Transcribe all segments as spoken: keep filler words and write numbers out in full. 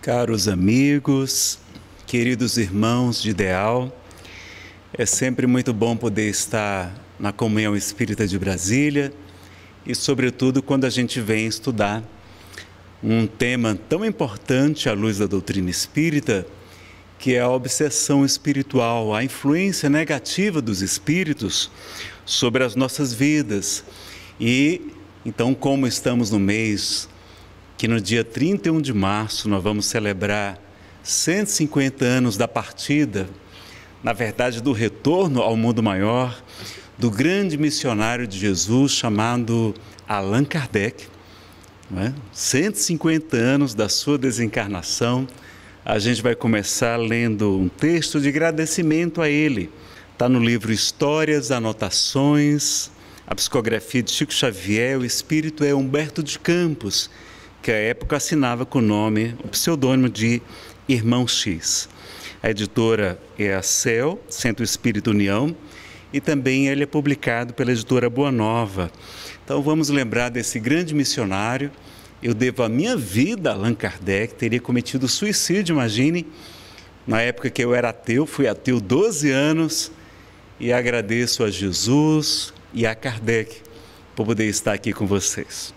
Caros amigos, queridos irmãos de ideal, é sempre muito bom poder estar na Comunhão Espírita de Brasília e, sobretudo, quando a gente vem estudar um tema tão importante à luz da doutrina espírita, que é a obsessão espiritual, a influência negativa dos espíritos sobre as nossas vidas. E, então, como estamos no mês que no dia trinta e um de março nós vamos celebrar cento e cinquenta anos da partida, na verdade do retorno ao mundo maior, do grande missionário de Jesus chamado Allan Kardec, não é? cento e cinquenta anos da sua desencarnação. A gente vai começar lendo um texto de agradecimento a ele. Está no livro Histórias, Anotações, a psicografia de Chico Xavier. O espírito é Humberto de Campos, que à época assinava com o nome, o pseudônimo de Irmão X. A editora é a C E L, Centro Espírita União, e também ele é publicado pela editora Boa Nova. Então vamos lembrar desse grande missionário. Eu devo a minha vida a Allan Kardec, teria cometido suicídio, imagine, na época que eu era ateu, fui ateu doze anos, e agradeço a Jesus e a Kardec por poder estar aqui com vocês.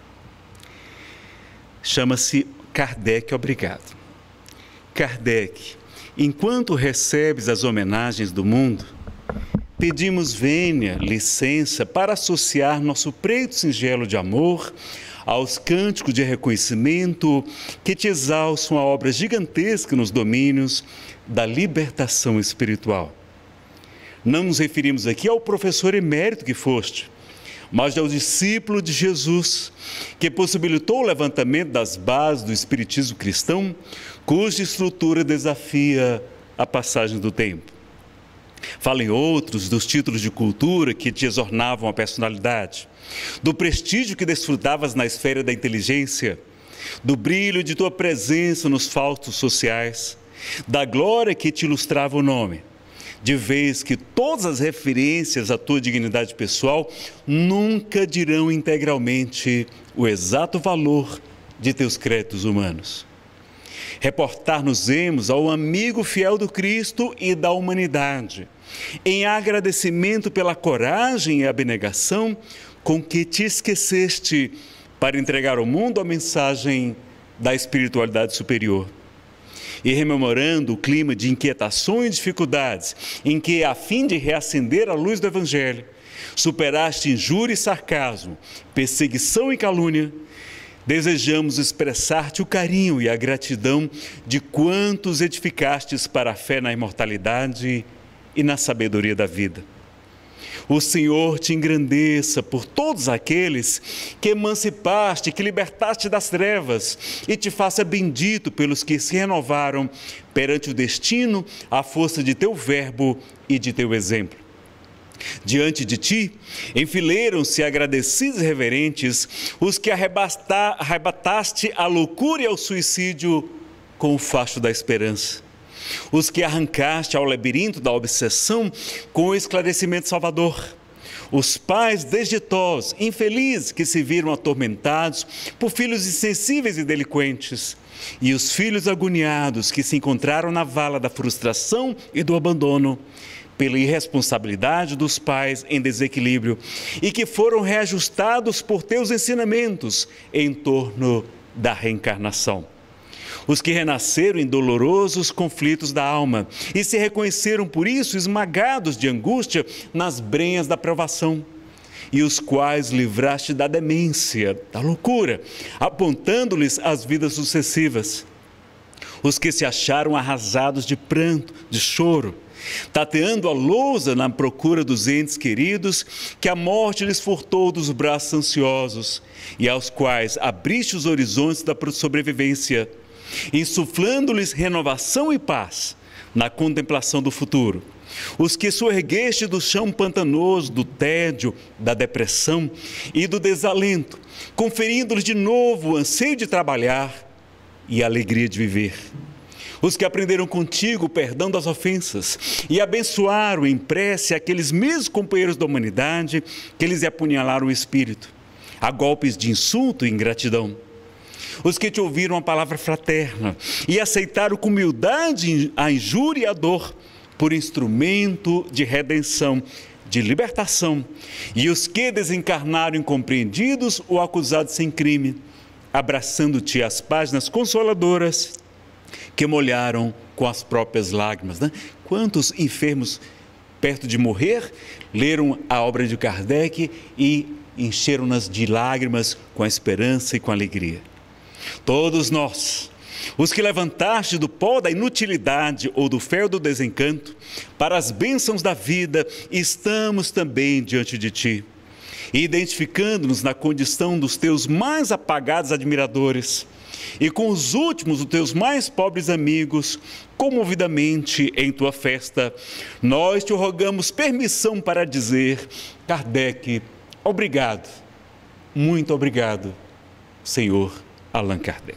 Chama-se Kardec Obrigado. Kardec, enquanto recebes as homenagens do mundo, pedimos vênia, licença, para associar nosso preito singelo de amor aos cânticos de reconhecimento que te exalçam a obra gigantesca nos domínios da libertação espiritual. Não nos referimos aqui ao professor emérito que foste, mas ao discípulo de Jesus, que possibilitou o levantamento das bases do espiritismo cristão, cuja estrutura desafia a passagem do tempo. Falem outros dos títulos de cultura que te exornavam a personalidade, do prestígio que desfrutavas na esfera da inteligência, do brilho de tua presença nos faustos sociais, da glória que te ilustrava o nome, de vez que todas as referências à tua dignidade pessoal nunca dirão integralmente o exato valor de teus créditos humanos. Reportar-nos-emos ao amigo fiel do Cristo e da humanidade, em agradecimento pela coragem e abnegação com que te esqueceste para entregar ao mundo a mensagem da espiritualidade superior. E rememorando o clima de inquietações e dificuldades em que, a fim de reacender a luz do Evangelho, superaste injúria e sarcasmo, perseguição e calúnia, desejamos expressar-te o carinho e a gratidão de quantos edificastes para a fé na imortalidade e na sabedoria da vida. O Senhor te engrandeça por todos aqueles que emancipaste, que libertaste das trevas, e te faça bendito pelos que se renovaram perante o destino, à força de teu verbo e de teu exemplo. Diante de ti, enfileiram-se agradecidos e reverentes os que arrebataste a loucura e ao suicídio com o facho da esperança, os que arrancaste ao labirinto da obsessão com o esclarecimento salvador, os pais desditosos, infelizes, que se viram atormentados por filhos insensíveis e delinquentes, e os filhos agoniados que se encontraram na vala da frustração e do abandono, pela irresponsabilidade dos pais em desequilíbrio, e que foram reajustados por teus ensinamentos em torno da reencarnação. Os que renasceram em dolorosos conflitos da alma e se reconheceram por isso esmagados de angústia nas brenhas da provação, e os quais livraste da demência, da loucura, apontando-lhes as vidas sucessivas. Os que se acharam arrasados de pranto, de choro, tateando a lousa na procura dos entes queridos que a morte lhes furtou dos braços ansiosos, e aos quais abriste os horizontes da sobrevivência, insuflando-lhes renovação e paz na contemplação do futuro. Os que soergueste do chão pantanoso, do tédio, da depressão e do desalento, conferindo-lhes de novo o anseio de trabalhar e a alegria de viver. Os que aprenderam contigo o perdão das ofensas e abençoaram em prece aqueles mesmos companheiros da humanidade que lhes apunhalaram o espírito, a golpes de insulto e ingratidão. os que te ouviram a palavra fraterna e aceitaram com humildade a injúria e a dor por instrumento de redenção, de libertação, e os que desencarnaram incompreendidos ou acusados sem crime, abraçando-te as páginas consoladoras que molharam com as próprias lágrimas. Né? Quantos enfermos perto de morrer leram a obra de Kardec e encheram-nas de lágrimas com a esperança e com a alegria. Todos nós, os que levantaste do pó da inutilidade ou do fel do desencanto para as bênçãos da vida, estamos também diante de ti, identificando-nos na condição dos teus mais apagados admiradores e com os últimos dos teus mais pobres amigos, comovidamente em tua festa, nós te rogamos permissão para dizer: Kardec, obrigado, muito obrigado, senhor Allan Kardec.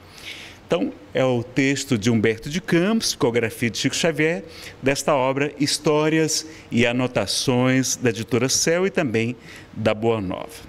Então, é o texto de Humberto de Campos, psicografia de Chico Xavier, desta obra Histórias e Anotações da editora Céu e também da Boa Nova.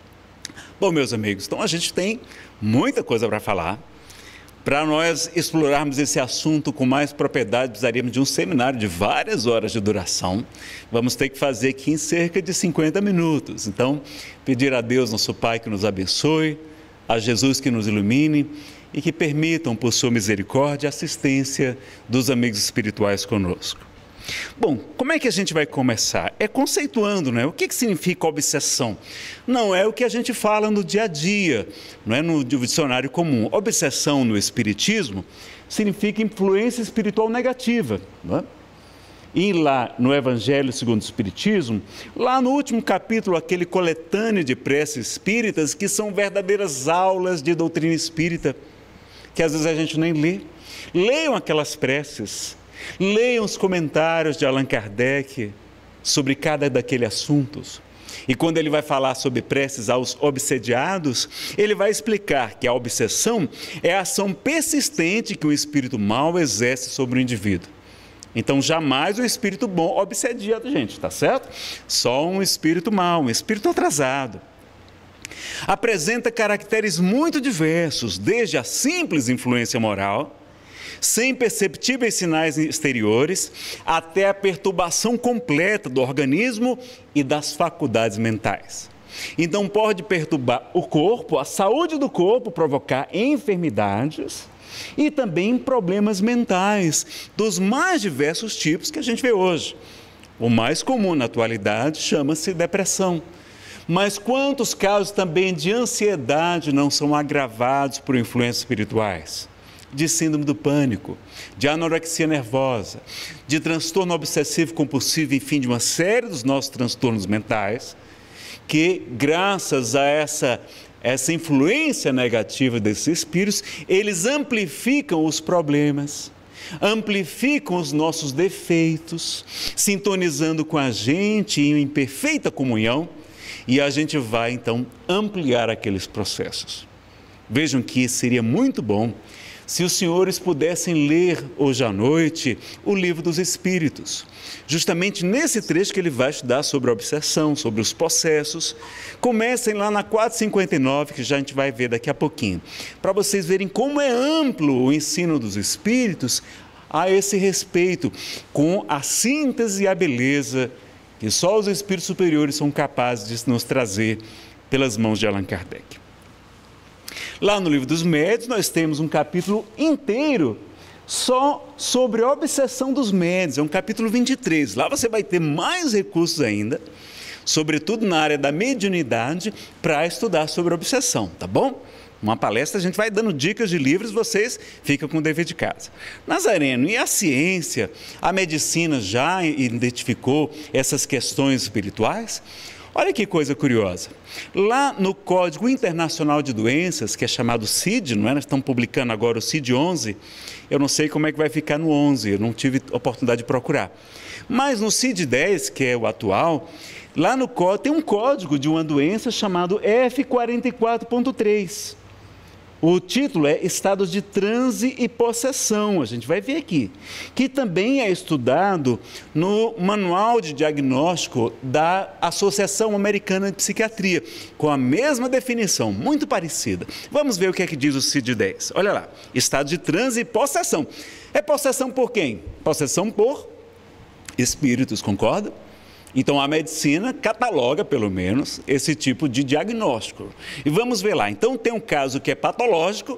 Bom, meus amigos, então a gente tem muita coisa para falar. Para nós explorarmos esse assunto com mais propriedade, precisaríamos de um seminário de várias horas de duração. Vamos ter que fazer aqui em cerca de cinquenta minutos. Então, pedir a Deus, nosso Pai, que nos abençoe, a Jesus que nos ilumine e que permitam, por sua misericórdia, a assistência dos amigos espirituais conosco. Bom, como é que a gente vai começar? É conceituando, né? O que, que significa obsessão? Não é o que a gente fala no dia a dia, não é no dicionário comum. Obsessão no Espiritismo significa influência espiritual negativa, não é? E lá no Evangelho segundo o Espiritismo, lá no último capítulo, aquele coletâneo de preces espíritas, que são verdadeiras aulas de doutrina espírita, que às vezes a gente nem lê. Leiam aquelas preces, leiam os comentários de Allan Kardec sobre cada daqueles assuntos. E quando ele vai falar sobre preces aos obsediados, ele vai explicar que a obsessão é a ação persistente que o espírito mau exerce sobre o indivíduo. Então, jamais o espírito bom obsedia a gente, tá certo? Só um espírito mau, um espírito atrasado. Apresenta caracteres muito diversos, desde a simples influência moral, sem perceptíveis sinais exteriores, até a perturbação completa do organismo e das faculdades mentais. Então, pode perturbar o corpo, a saúde do corpo, provocar enfermidades e também problemas mentais dos mais diversos tipos que a gente vê hoje. O mais comum na atualidade chama-se depressão. Mas quantos casos também de ansiedade não são agravados por influências espirituais? De síndrome do pânico, de anorexia nervosa, de transtorno obsessivo compulsivo, enfim, de uma série dos nossos transtornos mentais, que graças a essa, essa influência negativa desses espíritos, eles amplificam os problemas, amplificam os nossos defeitos, sintonizando com a gente em perfeita comunhão, e a gente vai então ampliar aqueles processos. Vejam que seria muito bom se os senhores pudessem ler hoje à noite o Livro dos Espíritos, justamente nesse trecho que ele vai estudar sobre a obsessão, sobre os processos. Comecem lá na quatrocentos e cinquenta e nove, que já a gente vai ver daqui a pouquinho, para vocês verem como é amplo o ensino dos Espíritos a esse respeito, com a síntese e a beleza que só os Espíritos superiores são capazes de nos trazer pelas mãos de Allan Kardec. Lá no Livro dos Médiuns, nós temos um capítulo inteiro só sobre a obsessão dos médiuns, é um capítulo vinte e três. Lá você vai ter mais recursos ainda, sobretudo na área da mediunidade, para estudar sobre a obsessão, tá bom? Uma palestra, a gente vai dando dicas de livros, vocês ficam com o dever de casa. Nazareno, e a ciência, a medicina já identificou essas questões espirituais? Olha que coisa curiosa. Lá no Código Internacional de Doenças, que é chamado C I D, não é? Nós estamos publicando agora o C I D onze, eu não sei como é que vai ficar no onze, eu não tive oportunidade de procurar. Mas no C I D dez, que é o atual, lá no código tem um código de uma doença chamado F quarenta e quatro ponto três. O título é Estados de Transe e Possessão, a gente vai ver aqui, que também é estudado no Manual de Diagnóstico da Associação Americana de Psiquiatria, com a mesma definição, muito parecida. Vamos ver o que é que diz o C I D dez. Olha lá, estado de transe e possessão. É possessão por quem? Possessão por espíritos, concorda? Então, a medicina cataloga, pelo menos, esse tipo de diagnóstico. E vamos ver lá. Então, tem um caso que é patológico,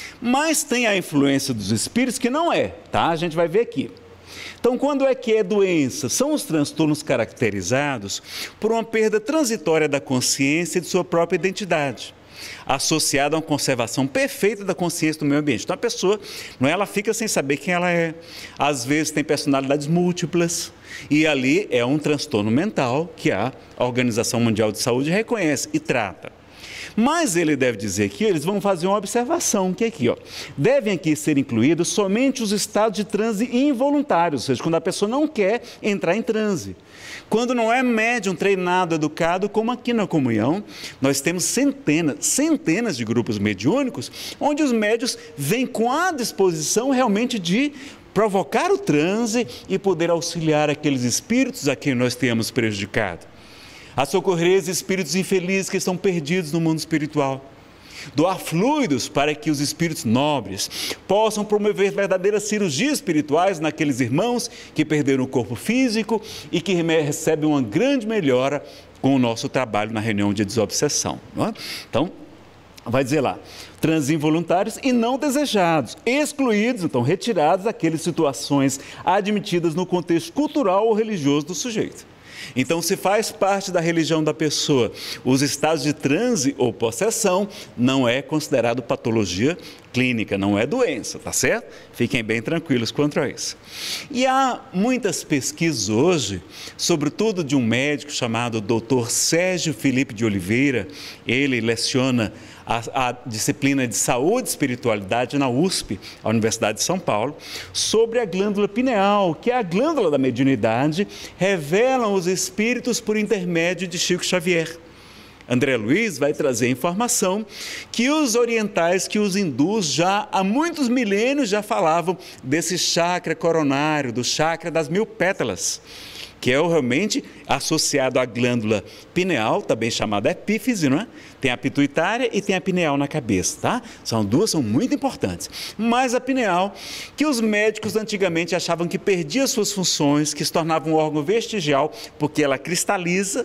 mas tem a influência dos espíritos que não é, tá? A gente vai ver aqui. Então, quando é que é doença? São os transtornos caracterizados por uma perda transitória da consciência e de sua própria identidade, associada a uma conservação perfeita da consciência do meio ambiente. Então, a pessoa, não é, ela fica sem saber quem ela é. Às vezes, tem personalidades múltiplas. E ali é um transtorno mental que a Organização Mundial de Saúde reconhece e trata. Mas ele deve dizer que eles vão fazer uma observação, que é aqui, ó. Devem aqui ser incluídos somente os estados de transe involuntários, ou seja, quando a pessoa não quer entrar em transe. Quando não é médium treinado, educado, como aqui na comunhão, nós temos centenas, centenas de grupos mediúnicos, onde os médios vêm com a disposição realmente de provocar o transe e poder auxiliar aqueles espíritos a quem nós temos prejudicado, a socorrer os espíritos infelizes que estão perdidos no mundo espiritual, doar fluidos para que os espíritos nobres possam promover verdadeiras cirurgias espirituais naqueles irmãos que perderam o corpo físico e que recebem uma grande melhora com o nosso trabalho na reunião de desobsessão, não é? Então, vai dizer lá, transes involuntários e não desejados, excluídos, então retirados daquelas situações admitidas no contexto cultural ou religioso do sujeito. Então, se faz parte da religião da pessoa, os estados de transe ou possessão não é considerado patologia clínica, não é doença, tá certo? Fiquem bem tranquilos quanto a isso. E há muitas pesquisas hoje, sobretudo de um médico chamado doutor Sérgio Felipe de Oliveira, ele leciona a, a disciplina de saúde e espiritualidade na U S P, a Universidade de São Paulo, sobre a glândula pineal, que é a glândula da mediunidade, revelam os espíritos por intermédio de Chico Xavier. André Luiz vai trazer informação que os orientais, que os hindus já há muitos milênios já falavam desse chakra coronário, do chakra das mil pétalas, que é realmente associado à glândula pineal, também chamada epífise, não é? Tem a pituitária e tem a pineal na cabeça, tá? São duas, são muito importantes. Mas a pineal, que os médicos antigamente achavam que perdia suas funções, que se tornava um órgão vestigial, porque ela cristaliza,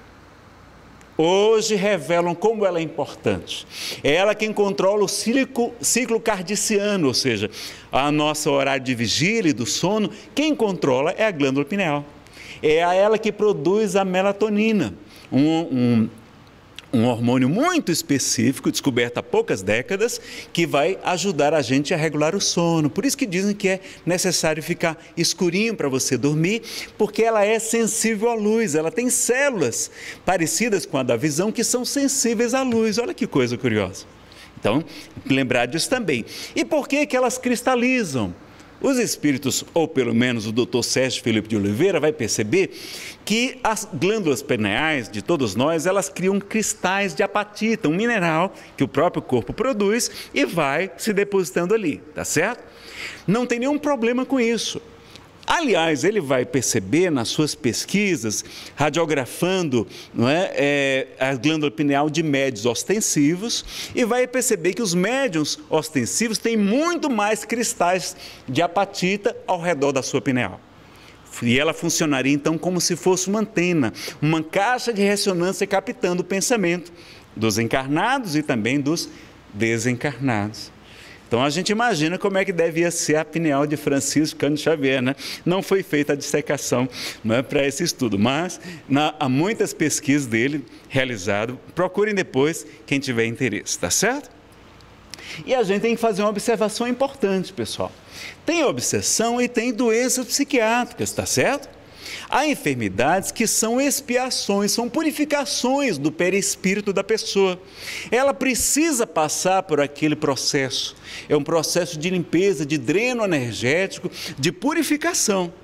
hoje revelam como ela é importante. É ela quem controla o ciclo, ciclo cardiciano, ou seja, a nossa horário de vigília e do sono, quem controla é a glândula pineal. É a ela que produz a melatonina, um, um, um hormônio muito específico, descoberto há poucas décadas, que vai ajudar a gente a regular o sono. Por isso que dizem que é necessário ficar escurinho para você dormir, porque ela é sensível à luz, ela tem células parecidas com a da visão que são sensíveis à luz. Olha que coisa curiosa. Então, lembrar disso também. E por que que elas cristalizam? Os espíritos, ou pelo menos o doutor Sérgio Felipe de Oliveira, vai perceber que as glândulas pineais de todos nós, elas criam cristais de apatita, um mineral que o próprio corpo produz e vai se depositando ali, tá certo? Não tem nenhum problema com isso. Aliás, ele vai perceber nas suas pesquisas, radiografando, não é, é, a glândula pineal de médios ostensivos, e vai perceber que os médiums ostensivos têm muito mais cristais de apatita ao redor da sua pineal. E ela funcionaria então como se fosse uma antena, uma caixa de ressonância captando o pensamento dos encarnados e também dos desencarnados. Então, a gente imagina como é que devia ser a pineal de Francisco Cândido Xavier, né? Não foi feita a dissecação, não é, para esse estudo, mas na, há muitas pesquisas dele realizadas. Procurem depois, quem tiver interesse, tá certo? E a gente tem que fazer uma observação importante, pessoal. Tem obsessão e tem doenças psiquiátricas, tá certo? Há enfermidades que são expiações, são purificações do perispírito da pessoa. Ela precisa passar por aquele processo. É um processo de limpeza, de dreno energético, de purificação.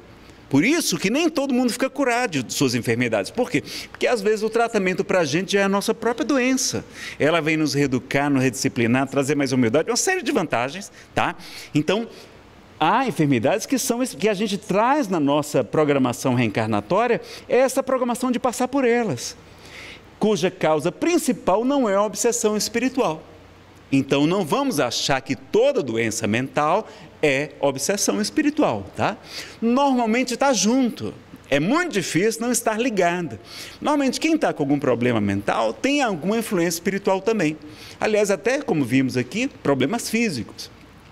Por isso que nem todo mundo fica curado de suas enfermidades. Por quê? Porque às vezes o tratamento para a gente já é a nossa própria doença. Ela vem nos reeducar, nos redisciplinar, trazer mais humildade, uma série de vantagens, tá? Então, há enfermidades que, são, que a gente traz na nossa programação reencarnatória, é essa programação de passar por elas, cuja causa principal não é a obsessão espiritual. Então, não vamos achar que toda doença mental é obsessão espiritual, tá? Normalmente está junto. É muito difícil não estar ligado. Normalmente, quem está com algum problema mental tem alguma influência espiritual também. Aliás, até como vimos aqui, problemas físicos.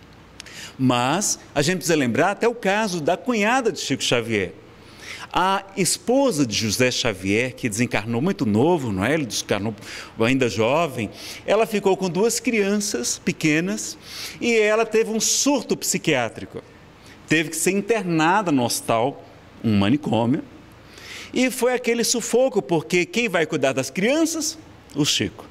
Mas a gente precisa lembrar até o caso da cunhada de Chico Xavier. A esposa de José Xavier, que desencarnou muito novo, não é? Ele desencarnou ainda jovem, ela ficou com duas crianças pequenas e ela teve um surto psiquiátrico. Teve que ser internada no hospital, um manicômio, e foi aquele sufoco, porque quem vai cuidar das crianças? O Chico.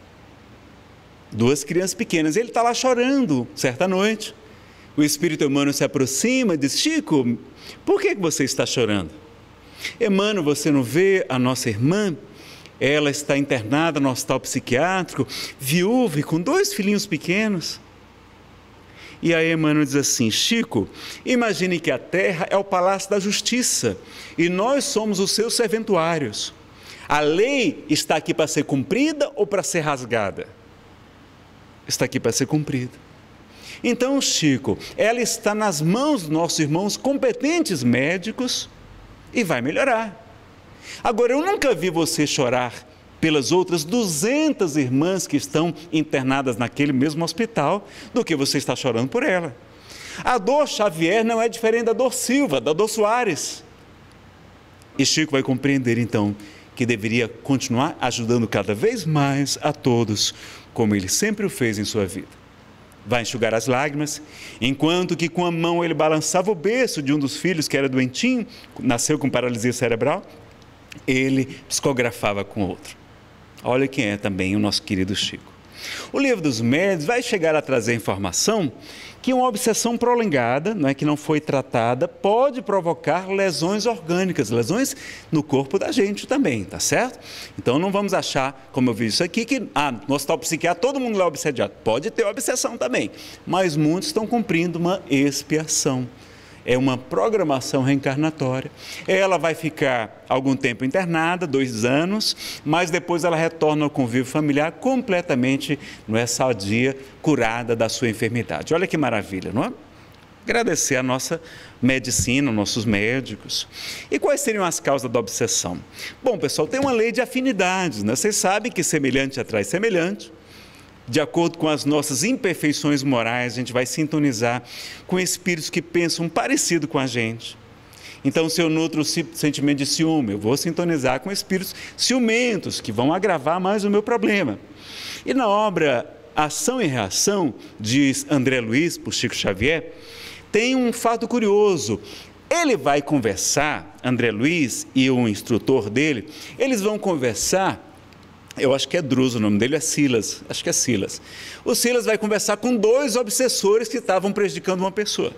Duas crianças pequenas. Ele está lá chorando, certa noite. O espírito Emmanuel se aproxima e diz: Chico, por que você está chorando? Emmanuel, você não vê a nossa irmã? Ela está internada no hospital psiquiátrico, viúva e com dois filhinhos pequenos. E aí Emmanuel diz assim: Chico, imagine que a terra é o palácio da justiça e nós somos os seus serventuários. A lei está aqui para ser cumprida ou para ser rasgada? Está aqui para ser cumprida. Então, Chico, ela está nas mãos dos nossos irmãos competentes médicos e vai melhorar. Agora, eu nunca vi você chorar pelas outras duzentas irmãs que estão internadas naquele mesmo hospital do que você está chorando por ela. A dor Xavier não é diferente da dor Silva, da dor Soares. E Chico vai compreender, então, que deveria continuar ajudando cada vez mais a todos, como ele sempre o fez em sua vida. Vai enxugar as lágrimas, enquanto que com a mão ele balançava o berço de um dos filhos que era doentinho, nasceu com paralisia cerebral, ele psicografava com outro. Olha quem é também o nosso querido Chico. O Livro dos Médiuns vai chegar a trazer informação que uma obsessão prolongada, não é, que não foi tratada, pode provocar lesões orgânicas, lesões no corpo da gente também, tá certo? Então não vamos achar, como eu vi isso aqui, que ah, no hospital psiquiátrico todo mundo é obsediado. Pode ter obsessão também, mas muitos estão cumprindo uma expiação. É uma programação reencarnatória. Ela vai ficar algum tempo internada, dois anos, mas depois ela retorna ao convívio familiar completamente, não é, sadia, curada da sua enfermidade. Olha que maravilha, não é? Agradecer a nossa medicina, nossos médicos. E quais seriam as causas da obsessão? Bom, pessoal, tem uma lei de afinidades, né? Vocês sabem que semelhante atrai semelhante. De acordo com as nossas imperfeições morais, a gente vai sintonizar com espíritos que pensam parecido com a gente. Então, se eu nutro o sentimento de ciúme, eu vou sintonizar com espíritos ciumentos, que vão agravar mais o meu problema. E na obra Ação e Reação, diz André Luiz, por Chico Xavier, tem um fato curioso. Ele vai conversar, André Luiz e o instrutor dele, eles vão conversar. Eu acho que é Druso, o nome dele é Silas, acho que é Silas. O Silas vai conversar com dois obsessores que estavam prejudicando uma pessoa.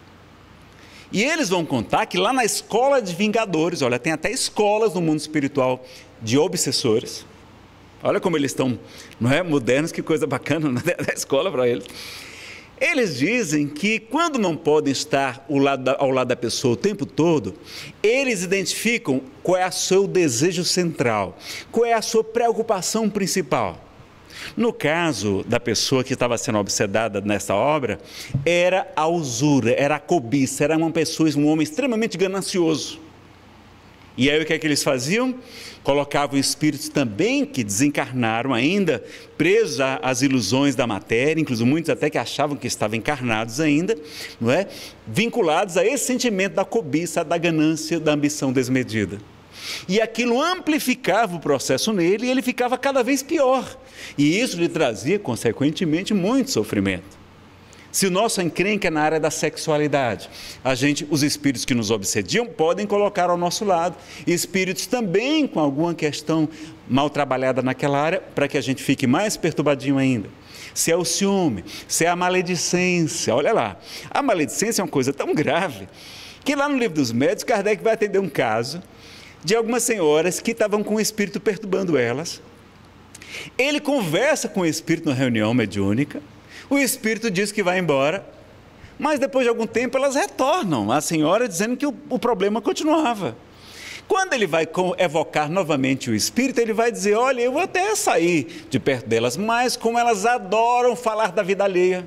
E eles vão contar que lá na escola de vingadores, olha, tem até escolas no mundo espiritual de obsessores. Olha como eles estão, não é, modernos, que coisa bacana, né? Da escola para eles. Eles dizem que quando não podem estar ao lado, da, ao lado da pessoa o tempo todo, eles identificam qual é o seu desejo central, qual é a sua preocupação principal. No caso da pessoa que estava sendo obsedada nessa obra, era a usura, era a cobiça, era uma pessoa, um homem extremamente ganancioso. E aí o que é que eles faziam? Colocavam espíritos também que desencarnaram ainda, presos às ilusões da matéria, inclusive muitos até que achavam que estavam encarnados ainda, não é? Vinculados a esse sentimento da cobiça, da ganância, da ambição desmedida. E aquilo amplificava o processo nele e ele ficava cada vez pior. E isso lhe trazia, consequentemente, muito sofrimento. Se o nosso encrenca é na área da sexualidade, a gente, os espíritos que nos obsediam podem colocar ao nosso lado espíritos também com alguma questão mal trabalhada naquela área, para que a gente fique mais perturbadinho ainda. Se é o ciúme, se é a maledicência, olha lá, a maledicência é uma coisa tão grave que lá no Livro dos Médiuns, Kardec vai atender um caso de algumas senhoras que estavam com o espírito perturbando elas. Ele conversa com o espírito na reunião mediúnica, o espírito diz que vai embora, mas depois de algum tempo elas retornam à senhora dizendo que o, o problema continuava. Quando ele vai evocar novamente o espírito, ele vai dizer, olha, eu vou até sair de perto delas, mas como elas adoram falar da vida alheia,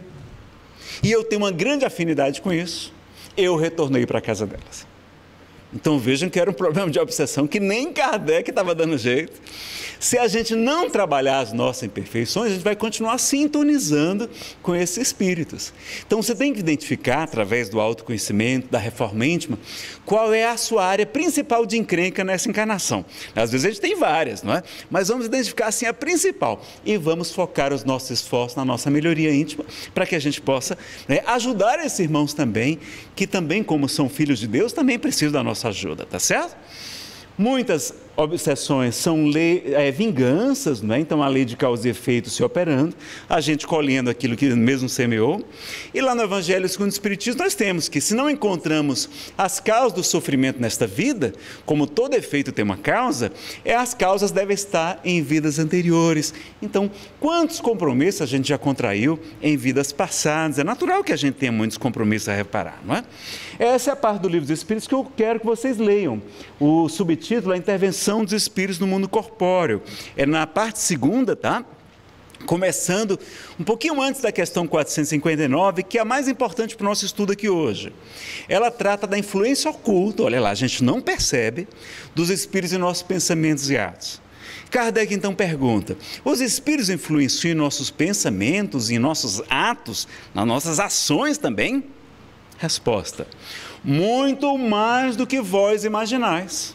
e eu tenho uma grande afinidade com isso, eu retornei para a casa delas. Então vejam que era um problema de obsessão que nem Kardec estava dando jeito. Se a gente não trabalhar as nossas imperfeições, a gente vai continuar sintonizando com esses espíritos. Então você tem que identificar, através do autoconhecimento, da reforma íntima, qual é a sua área principal de encrenca nessa encarnação. Às vezes a gente tem várias, não é? Mas vamos identificar assim a principal e vamos focar os nossos esforços na nossa melhoria íntima, para que a gente possa, né, ajudar esses irmãos também, que também, como são filhos de Deus, também precisam da nossa ajuda, tá certo? Muitas obsessões são lei, é, vinganças, não é? Então a lei de causa e efeito se operando, a gente colhendo aquilo que mesmo semeou. E lá no Evangelho segundo o Espiritismo nós temos que, se não encontramos as causas do sofrimento nesta vida, como todo efeito tem uma causa, é, as causas devem estar em vidas anteriores. Então, quantos compromissos a gente já contraiu em vidas passadas? É natural que a gente tenha muitos compromissos a reparar, não é? Essa é a parte do Livro dos Espíritos que eu quero que vocês leiam. O subtítulo é a Intervenção dos Espíritos no Mundo Corpóreo. É na parte segunda, tá? Começando um pouquinho antes da questão quatrocentos e cinquenta e nove, que é a mais importante para o nosso estudo aqui hoje. Ela trata da influência oculta, olha lá, a gente não percebe, dos espíritos em nossos pensamentos e atos. Kardec então pergunta, os espíritos influenciam em nossos pensamentos, em nossos atos, nas nossas ações também? Resposta, muito mais do que vós imaginais,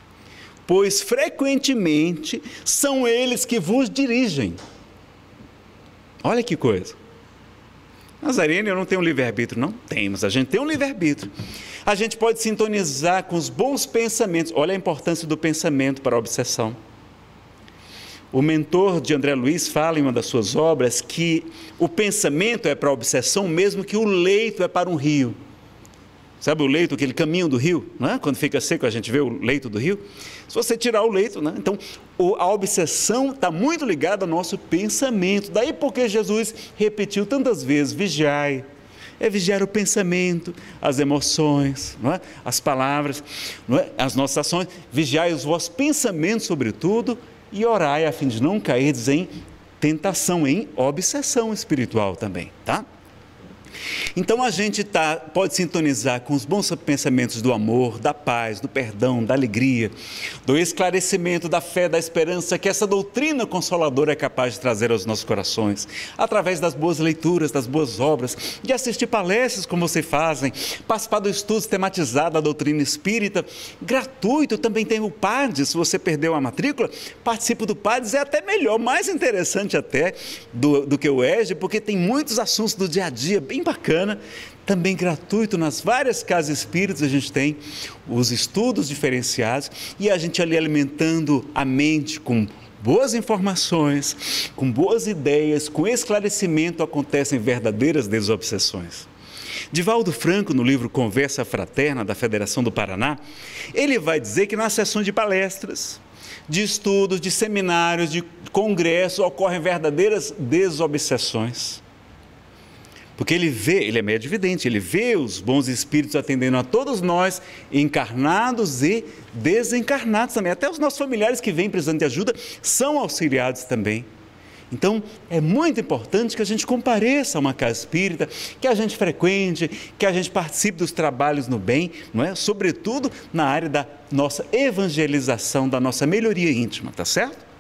pois frequentemente são eles que vos dirigem. Olha que coisa. Nazarene, eu não tenho livre-arbítrio, não? Temos, a gente tem um livre-arbítrio. A gente pode sintonizar com os bons pensamentos. Olha a importância do pensamento para a obsessão. O mentor de André Luiz fala em uma das suas obras que o pensamento é para a obsessão, mesmo que o leito é para um rio. Sabe o leito, aquele caminho do rio, não é? Quando fica seco a gente vê o leito do rio. Se você tirar o leito, né? Então a obsessão está muito ligada ao nosso pensamento. Daí porque Jesus repetiu tantas vezes, vigiai. É vigiar o pensamento, as emoções, não é? As palavras, não é? As nossas ações. Vigiai os vossos pensamentos sobretudo e orai a fim de não cair em tentação, em obsessão espiritual também, tá? Então a gente tá, pode sintonizar com os bons pensamentos do amor, da paz, do perdão, da alegria, do esclarecimento, da fé, da esperança que essa doutrina consoladora é capaz de trazer aos nossos corações, através das boas leituras, das boas obras, de assistir palestras como vocês fazem, participar do estudo sistematizado da doutrina espírita, gratuito, também tem o P A D, se você perdeu a matrícula, participe do P A D, é até melhor, mais interessante até do, do que o E G, porque tem muitos assuntos do dia a dia, bem bacana, também gratuito, nas várias casas espíritas a gente tem os estudos diferenciados e a gente ali alimentando a mente com boas informações, com boas ideias, com esclarecimento, acontecem verdadeiras desobsessões. Divaldo Franco, no livro Conversa Fraterna da Federação do Paraná, ele vai dizer que nas sessões de palestras, de estudos, de seminários, de congressos, ocorrem verdadeiras desobsessões. Porque ele vê, ele é médio vidente, ele vê os bons espíritos atendendo a todos nós, encarnados e desencarnados também. Até os nossos familiares que vêm precisando de ajuda são auxiliados também. Então, é muito importante que a gente compareça a uma casa espírita, que a gente frequente, que a gente participe dos trabalhos no bem, não é? Sobretudo na área da nossa evangelização, da nossa melhoria íntima, tá certo?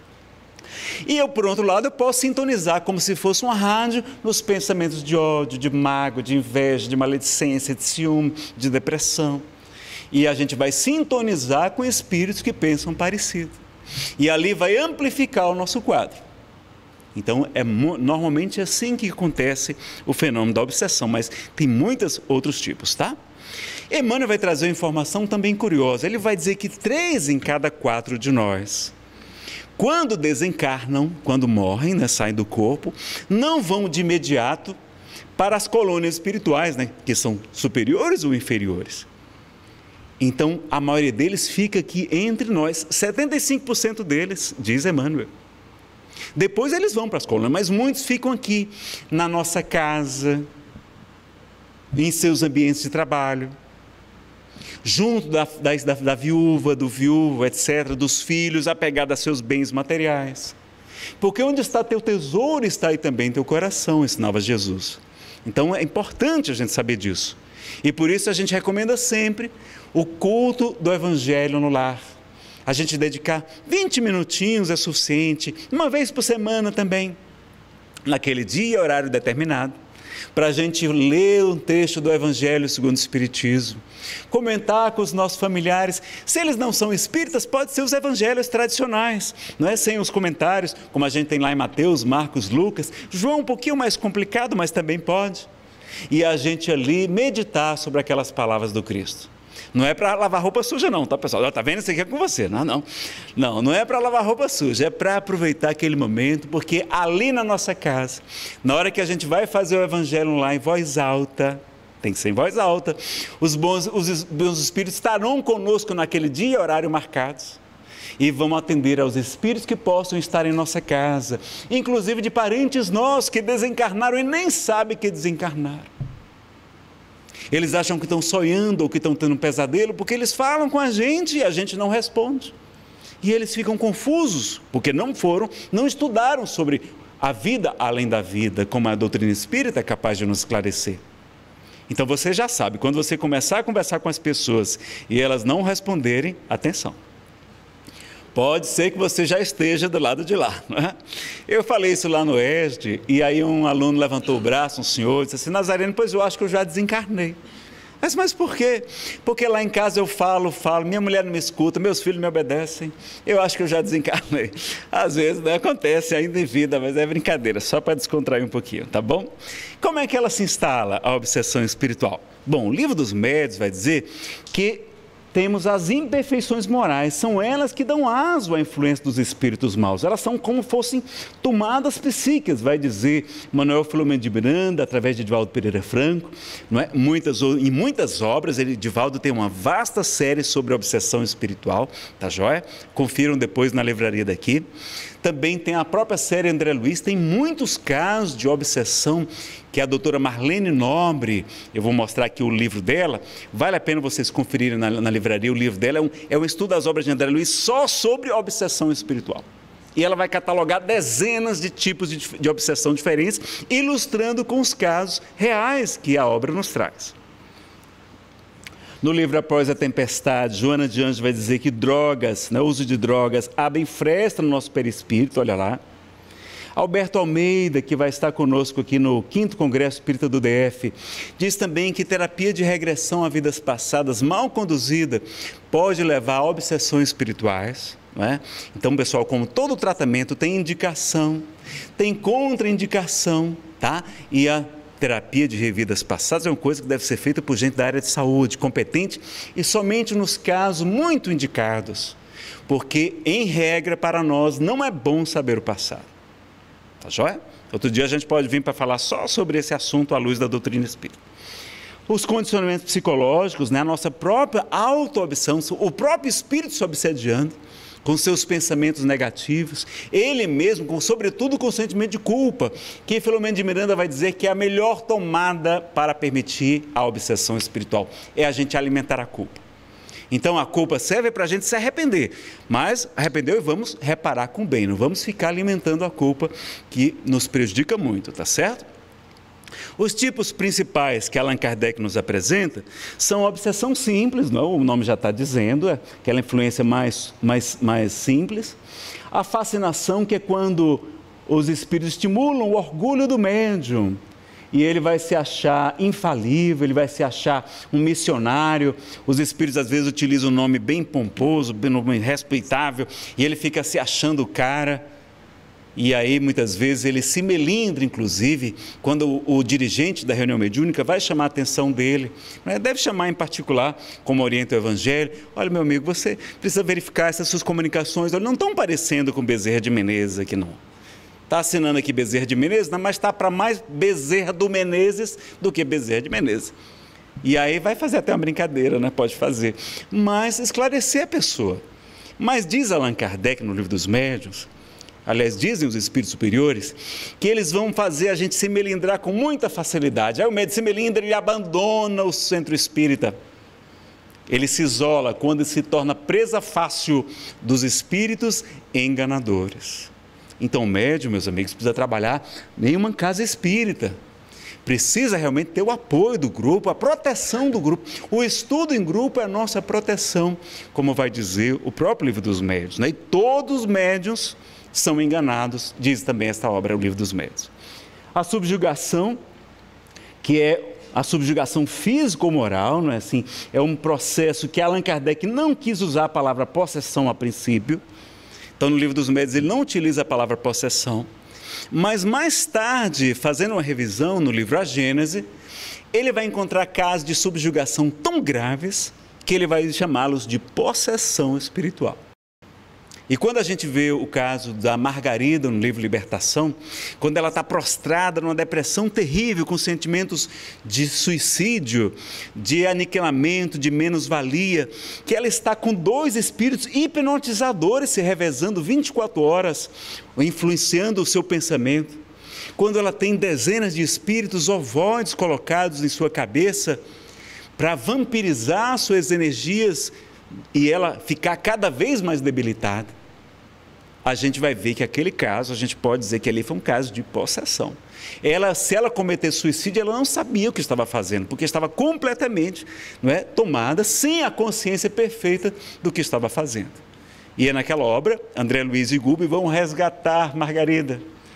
E eu, por outro lado, eu posso sintonizar como se fosse uma rádio nos pensamentos de ódio, de mágoa, de inveja, de maledicência, de ciúme, de depressão. E a gente vai sintonizar com espíritos que pensam parecido. E ali vai amplificar o nosso quadro. Então, é normalmente assim que acontece o fenômeno da obsessão, mas tem muitos outros tipos, tá? Emmanuel vai trazer uma informação também curiosa. Ele vai dizer que três em cada quatro de nós, quando desencarnam, quando morrem, né, saem do corpo, não vão de imediato para as colônias espirituais, né, que são superiores ou inferiores. Então, a maioria deles fica aqui entre nós, setenta e cinco por cento deles, diz Emmanuel. Depois eles vão para as colônias, mas muitos ficam aqui, na nossa casa, em seus ambientes de trabalho, junto da, da, da viúva, do viúvo, etcétera, dos filhos, apegados a seus bens materiais. Porque onde está teu tesouro, está aí também teu coração, ensinava Jesus. Então é importante a gente saber disso. E por isso a gente recomenda sempre o culto do Evangelho no lar. A gente dedicar vinte minutinhos é suficiente, uma vez por semana também, naquele dia, horário determinado, para a gente ler um texto do Evangelho segundo o Espiritismo, comentar com os nossos familiares. Se eles não são espíritas, pode ser os evangelhos tradicionais, não é? Sem os comentários, como a gente tem lá em Mateus, Marcos, Lucas. João um pouquinho mais complicado, mas também pode. E a gente ali meditar sobre aquelas palavras do Cristo. Não é para lavar roupa suja não, tá, pessoal? Está vendo? Isso aqui é com você. Não, não. Não, não é para lavar roupa suja, é para aproveitar aquele momento, porque ali na nossa casa, na hora que a gente vai fazer o Evangelho lá em voz alta, tem que ser em voz alta, os bons, os bons espíritos estarão conosco naquele dia e horário marcados, e vão atender aos espíritos que possam estar em nossa casa, inclusive de parentes nossos que desencarnaram e nem sabem que desencarnaram. Eles acham que estão sonhando ou que estão tendo um pesadelo, porque eles falam com a gente e a gente não responde. E eles ficam confusos, porque não foram, não estudaram sobre a vida além da vida, como a doutrina espírita é capaz de nos esclarecer. Então você já sabe, quando você começar a conversar com as pessoas e elas não responderem, atenção. Pode ser que você já esteja do lado de lá, não é? Eu falei isso lá no E S D, e aí um aluno levantou o braço, um senhor, disse assim: Nazareno, pois eu acho que eu já desencarnei. Mas, mas por quê? Porque lá em casa eu falo, falo, minha mulher não me escuta, meus filhos me obedecem, eu acho que eu já desencarnei. Às vezes, né, acontece ainda em vida, mas é brincadeira, só para descontrair um pouquinho, tá bom? Como é que ela se instala, a obsessão espiritual? Bom, o Livro dos Médiuns vai dizer que temos as imperfeições morais, são elas que dão aso à influência dos espíritos maus, elas são como fossem tomadas psíquicas, vai dizer Manuel Filomeno de Miranda, através de Divaldo Pereira Franco, não é? Muitas, em muitas obras, ele, Divaldo tem uma vasta série sobre a obsessão espiritual, tá joia? Confiram depois na livraria daqui. Também tem a própria série André Luiz, tem muitos casos de obsessão que a doutora Marlene Nobre, eu vou mostrar aqui o livro dela, vale a pena vocês conferirem na, na livraria, o livro dela é um, é um estudo das obras de André Luiz só sobre obsessão espiritual. E ela vai catalogar dezenas de tipos de, de obsessão diferentes, ilustrando com os casos reais que a obra nos traz. No livro Após a Tempestade, Joana de Anjos vai dizer que drogas, né, o uso de drogas, abrem fresta no nosso perispírito, olha lá. Alberto Almeida, que vai estar conosco aqui no quinto Congresso Espírita do D F, diz também que terapia de regressão a vidas passadas mal conduzida pode levar a obsessões espirituais. Não é? Então, pessoal, como todo tratamento tem indicação, tem contraindicação, tá? E a terapia de revidas passadas é uma coisa que deve ser feita por gente da área de saúde, competente, e somente nos casos muito indicados, porque, em regra, para nós, não é bom saber o passado. Tá joia? Outro dia a gente pode vir para falar só sobre esse assunto à luz da doutrina espírita. Os condicionamentos psicológicos, né, a nossa própria auto-obsessão, o próprio espírito se obsediando, com seus pensamentos negativos, ele mesmo, com, sobretudo com o sentimento de culpa, que Filomeno de Miranda vai dizer que é a melhor tomada para permitir a obsessão espiritual, é a gente alimentar a culpa. Então a culpa serve para a gente se arrepender, mas arrependeu e vamos reparar com o bem, não vamos ficar alimentando a culpa que nos prejudica muito, tá certo? Os tipos principais que Allan Kardec nos apresenta são a obsessão simples, não? O nome já está dizendo, é aquela influência mais, mais, mais simples. A fascinação, que é quando os espíritos estimulam o orgulho do médium, e ele vai se achar infalível, ele vai se achar um missionário. Os espíritos às vezes utilizam um nome bem pomposo, bem nome respeitável, e ele fica se achando o cara. E aí, muitas vezes, ele se melindra, inclusive, quando o, o dirigente da reunião mediúnica vai chamar a atenção dele, né? Deve chamar em particular, como orienta o Evangelho: olha, meu amigo, você precisa verificar essas suas comunicações, não estão parecendo com Bezerra de Menezes aqui, não. Está assinando aqui Bezerra de Menezes, não, mas está para mais Bezerra do Menezes do que Bezerra de Menezes. E aí vai fazer até uma brincadeira, né? Pode fazer. Mas esclarecer a pessoa. Mas diz Allan Kardec no Livro dos Médiuns, aliás, dizem os espíritos superiores, que eles vão fazer a gente se melindrar com muita facilidade. Aí o médium se melindra e abandona o centro espírita. Ele se isola quando se torna presa fácil dos espíritos enganadores. Então o médium, meus amigos, precisa trabalhar em uma casa espírita. Precisa realmente ter o apoio do grupo, a proteção do grupo. O estudo em grupo é a nossa proteção, como vai dizer o próprio Livro dos Médiuns, né? E todos os médiuns são enganados, diz também esta obra, o Livro dos Médiuns. A subjugação, que é a subjugação físico-moral, não é assim? É um processo que Allan Kardec não quis usar a palavra possessão a princípio. Então, no Livro dos Médiuns, ele não utiliza a palavra possessão. Mas mais tarde, fazendo uma revisão no livro A Gênese, ele vai encontrar casos de subjugação tão graves que ele vai chamá-los de possessão espiritual. E quando a gente vê o caso da Margarida no livro Libertação, quando ela está prostrada numa depressão terrível, com sentimentos de suicídio, de aniquilamento, de menos-valia, que ela está com dois espíritos hipnotizadores se revezando vinte e quatro horas, influenciando o seu pensamento. Quando ela tem dezenas de espíritos ovoides colocados em sua cabeça para vampirizar suas energias e ela ficar cada vez mais debilitada, a gente vai ver que aquele caso, a gente pode dizer que ali foi um caso de possessão. Ela, se ela cometesse suicídio, ela não sabia o que estava fazendo, porque estava completamente, não é, tomada, sem a consciência perfeita do que estava fazendo. E é naquela obra, André Luiz e Gubi vão resgatar Margarida.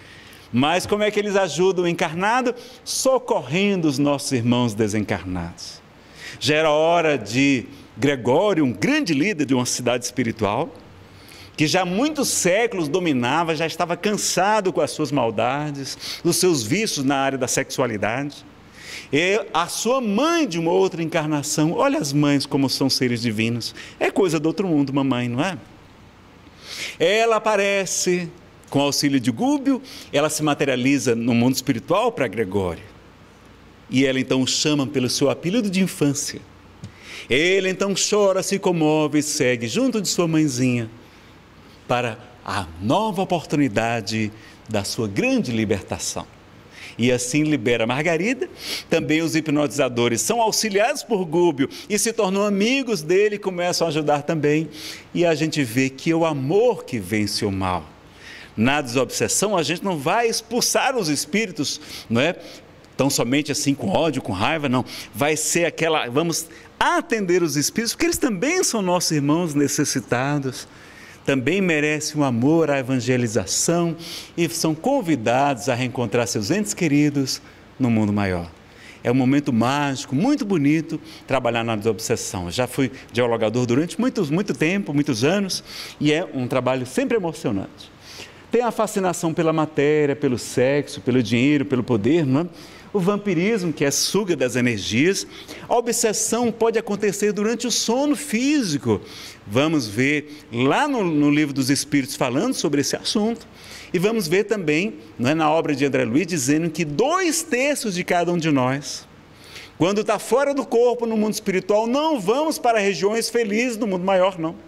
Mas como é que eles ajudam o encarnado? Socorrendo os nossos irmãos desencarnados. Já era hora de Gregório, um grande líder de uma cidade espiritual, que já há muitos séculos dominava, já estava cansado com as suas maldades, dos seus vícios na área da sexualidade. E a sua mãe de uma outra encarnação, olha as mães como são seres divinos, é coisa do outro mundo, mamãe, não é? Ela aparece com auxílio de Gúbio, ela se materializa no mundo espiritual para Gregório. E ela então o chama pelo seu apelido de infância. Ele então chora, se comove e segue junto de sua mãezinha para a nova oportunidade da sua grande libertação. E assim libera Margarida. Também os hipnotizadores são auxiliados por Gúbio e se tornam amigos dele e começam a ajudar também. E a gente vê que é o amor que vence o mal. Na desobsessão, a gente não vai expulsar os espíritos, não é? Tão somente assim com ódio, com raiva, não. Vai ser aquela, vamos atender os espíritos, porque eles também são nossos irmãos necessitados, também merecem o amor, a evangelização e são convidados a reencontrar seus entes queridos no mundo maior. É um momento mágico, muito bonito, trabalhar na desobsessão. Já fui dialogador durante muitos, muito tempo, muitos anos, e é um trabalho sempre emocionante. Tem a fascinação pela matéria, pelo sexo, pelo dinheiro, pelo poder, não é? O vampirismo, que é suga das energias. A obsessão pode acontecer durante o sono físico. Vamos ver lá no, no Livro dos Espíritos falando sobre esse assunto. E vamos ver também, não é, na obra de André Luiz, dizendo que dois terços de cada um de nós, quando está fora do corpo no mundo espiritual, não vamos para regiões felizes do mundo maior, não.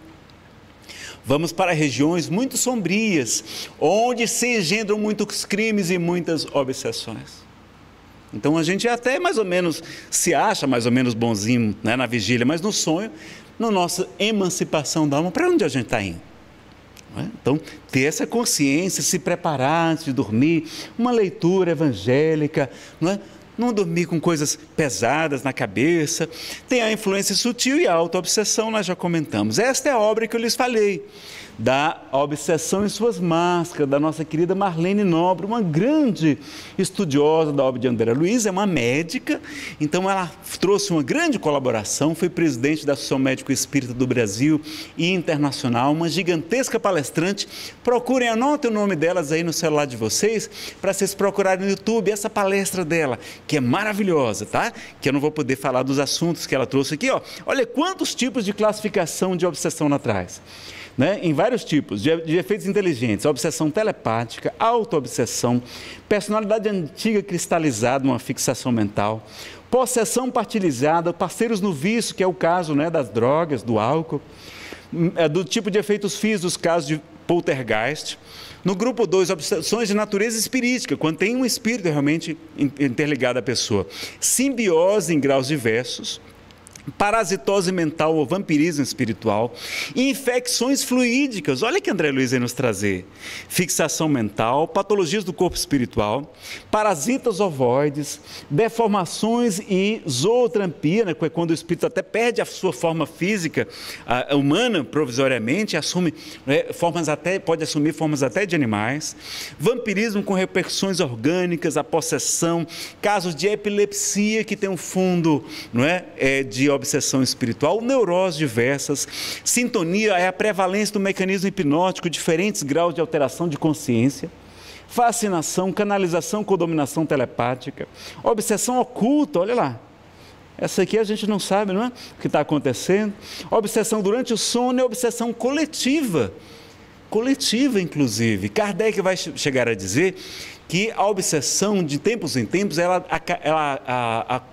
Vamos para regiões muito sombrias, onde se engendram muitos crimes e muitas obsessões. Então a gente até mais ou menos se acha mais ou menos bonzinho, né, na vigília, mas no sonho, na nossa emancipação da alma, para onde a gente está indo? Não é? Então, ter essa consciência, se preparar antes de dormir, uma leitura evangélica, não é? Não dormir com coisas pesadas na cabeça. Tem a influência sutil e a auto-obsessão, nós já comentamos. Esta é a obra que eu lhes falei, da obsessão em suas máscaras, da nossa querida Marlene Nobre, uma grande estudiosa da obra de André Luiz, é uma médica, então ela trouxe uma grande colaboração, foi presidente da Associação Médico Espírita do Brasil e internacional, uma gigantesca palestrante. Procurem, anotem o nome delas aí no celular de vocês, para vocês procurarem no YouTube essa palestra dela, que é maravilhosa, tá? Que eu não vou poder falar dos assuntos que ela trouxe aqui, ó. Olha quantos tipos de classificação de obsessão ela traz. Né? Em várias vários tipos de, de efeitos inteligentes: obsessão telepática, auto-obsessão, personalidade antiga cristalizada, uma fixação mental, possessão partilizada, parceiros no vício, que é o caso, né, das drogas, do álcool, do tipo de efeitos físicos, casos de poltergeist. No grupo dois, obsessões de natureza espirítica, quando tem um espírito realmente interligado à pessoa. Simbiose em graus diversos, parasitose mental ou vampirismo espiritual, infecções fluídicas, olha que André Luiz vai nos trazer, fixação mental, patologias do corpo espiritual, parasitas ovoides, deformações e zootrampia, né, quando o espírito até perde a sua forma física a, a humana provisoriamente, assume, né, formas até, pode assumir formas até de animais, vampirismo com repercussões orgânicas, a possessão, casos de epilepsia que tem um fundo, não é, é de obsessão espiritual, neuroses diversas, sintonia é a prevalência do mecanismo hipnótico, diferentes graus de alteração de consciência, fascinação, canalização com dominação telepática, obsessão oculta, olha lá, essa aqui a gente não sabe, não é? O que está acontecendo, obsessão durante o sono e obsessão coletiva, coletiva inclusive. Kardec vai chegar a dizer que a obsessão de tempos em tempos, ela, ela a, a,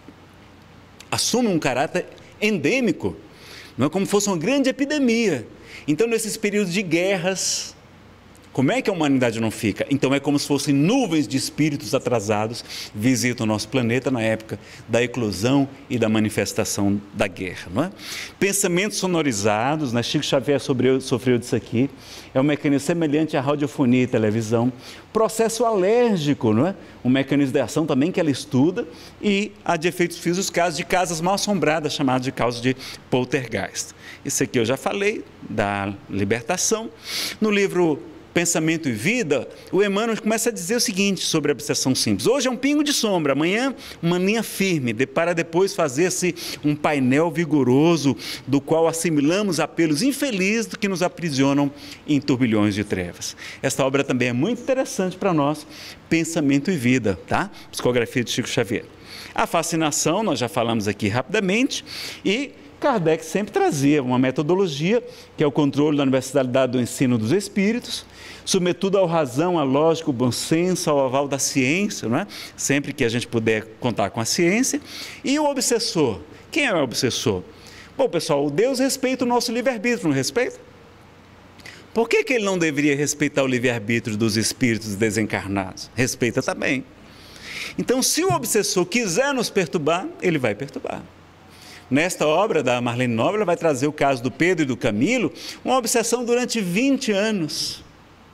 assume um caráter endêmico, não é, como se fosse uma grande epidemia. Então, nesses períodos de guerras, como é que a humanidade não fica? Então, é como se fossem nuvens de espíritos atrasados visitam o nosso planeta na época da eclosão e da manifestação da guerra, não é? Pensamentos sonorizados, né? Chico Xavier sofreu, sofreu disso aqui, é um mecanismo semelhante à radiofonia e televisão. Processo alérgico, não é? Um mecanismo de ação também que ela estuda, e há de efeitos físicos, casos de casas mal assombradas, chamados de casos de poltergeist. Isso aqui eu já falei, da libertação. No livro Pensamento e Vida, o Emmanuel começa a dizer o seguinte sobre a obsessão simples: hoje é um pingo de sombra, amanhã uma linha firme, para depois fazer-se um painel vigoroso, do qual assimilamos apelos infelizes que nos aprisionam em turbilhões de trevas. Esta obra também é muito interessante para nós, Pensamento e Vida, tá? Psicografia de Chico Xavier. A fascinação, nós já falamos aqui rapidamente, e Kardec sempre trazia uma metodologia, que é o controle da universalidade do ensino dos espíritos, submetudo à razão, à lógica, ao bom senso, ao aval da ciência, não é? Sempre que a gente puder contar com a ciência. E o obsessor, quem é o obsessor? Bom, pessoal, Deus respeita o nosso livre-arbítrio, não respeita? Por que que ele não deveria respeitar o livre-arbítrio dos espíritos desencarnados? Respeita também. Então, se o obsessor quiser nos perturbar, ele vai perturbar. Nesta obra da Marlene Nobre, ela vai trazer o caso do Pedro e do Camilo, uma obsessão durante vinte anos.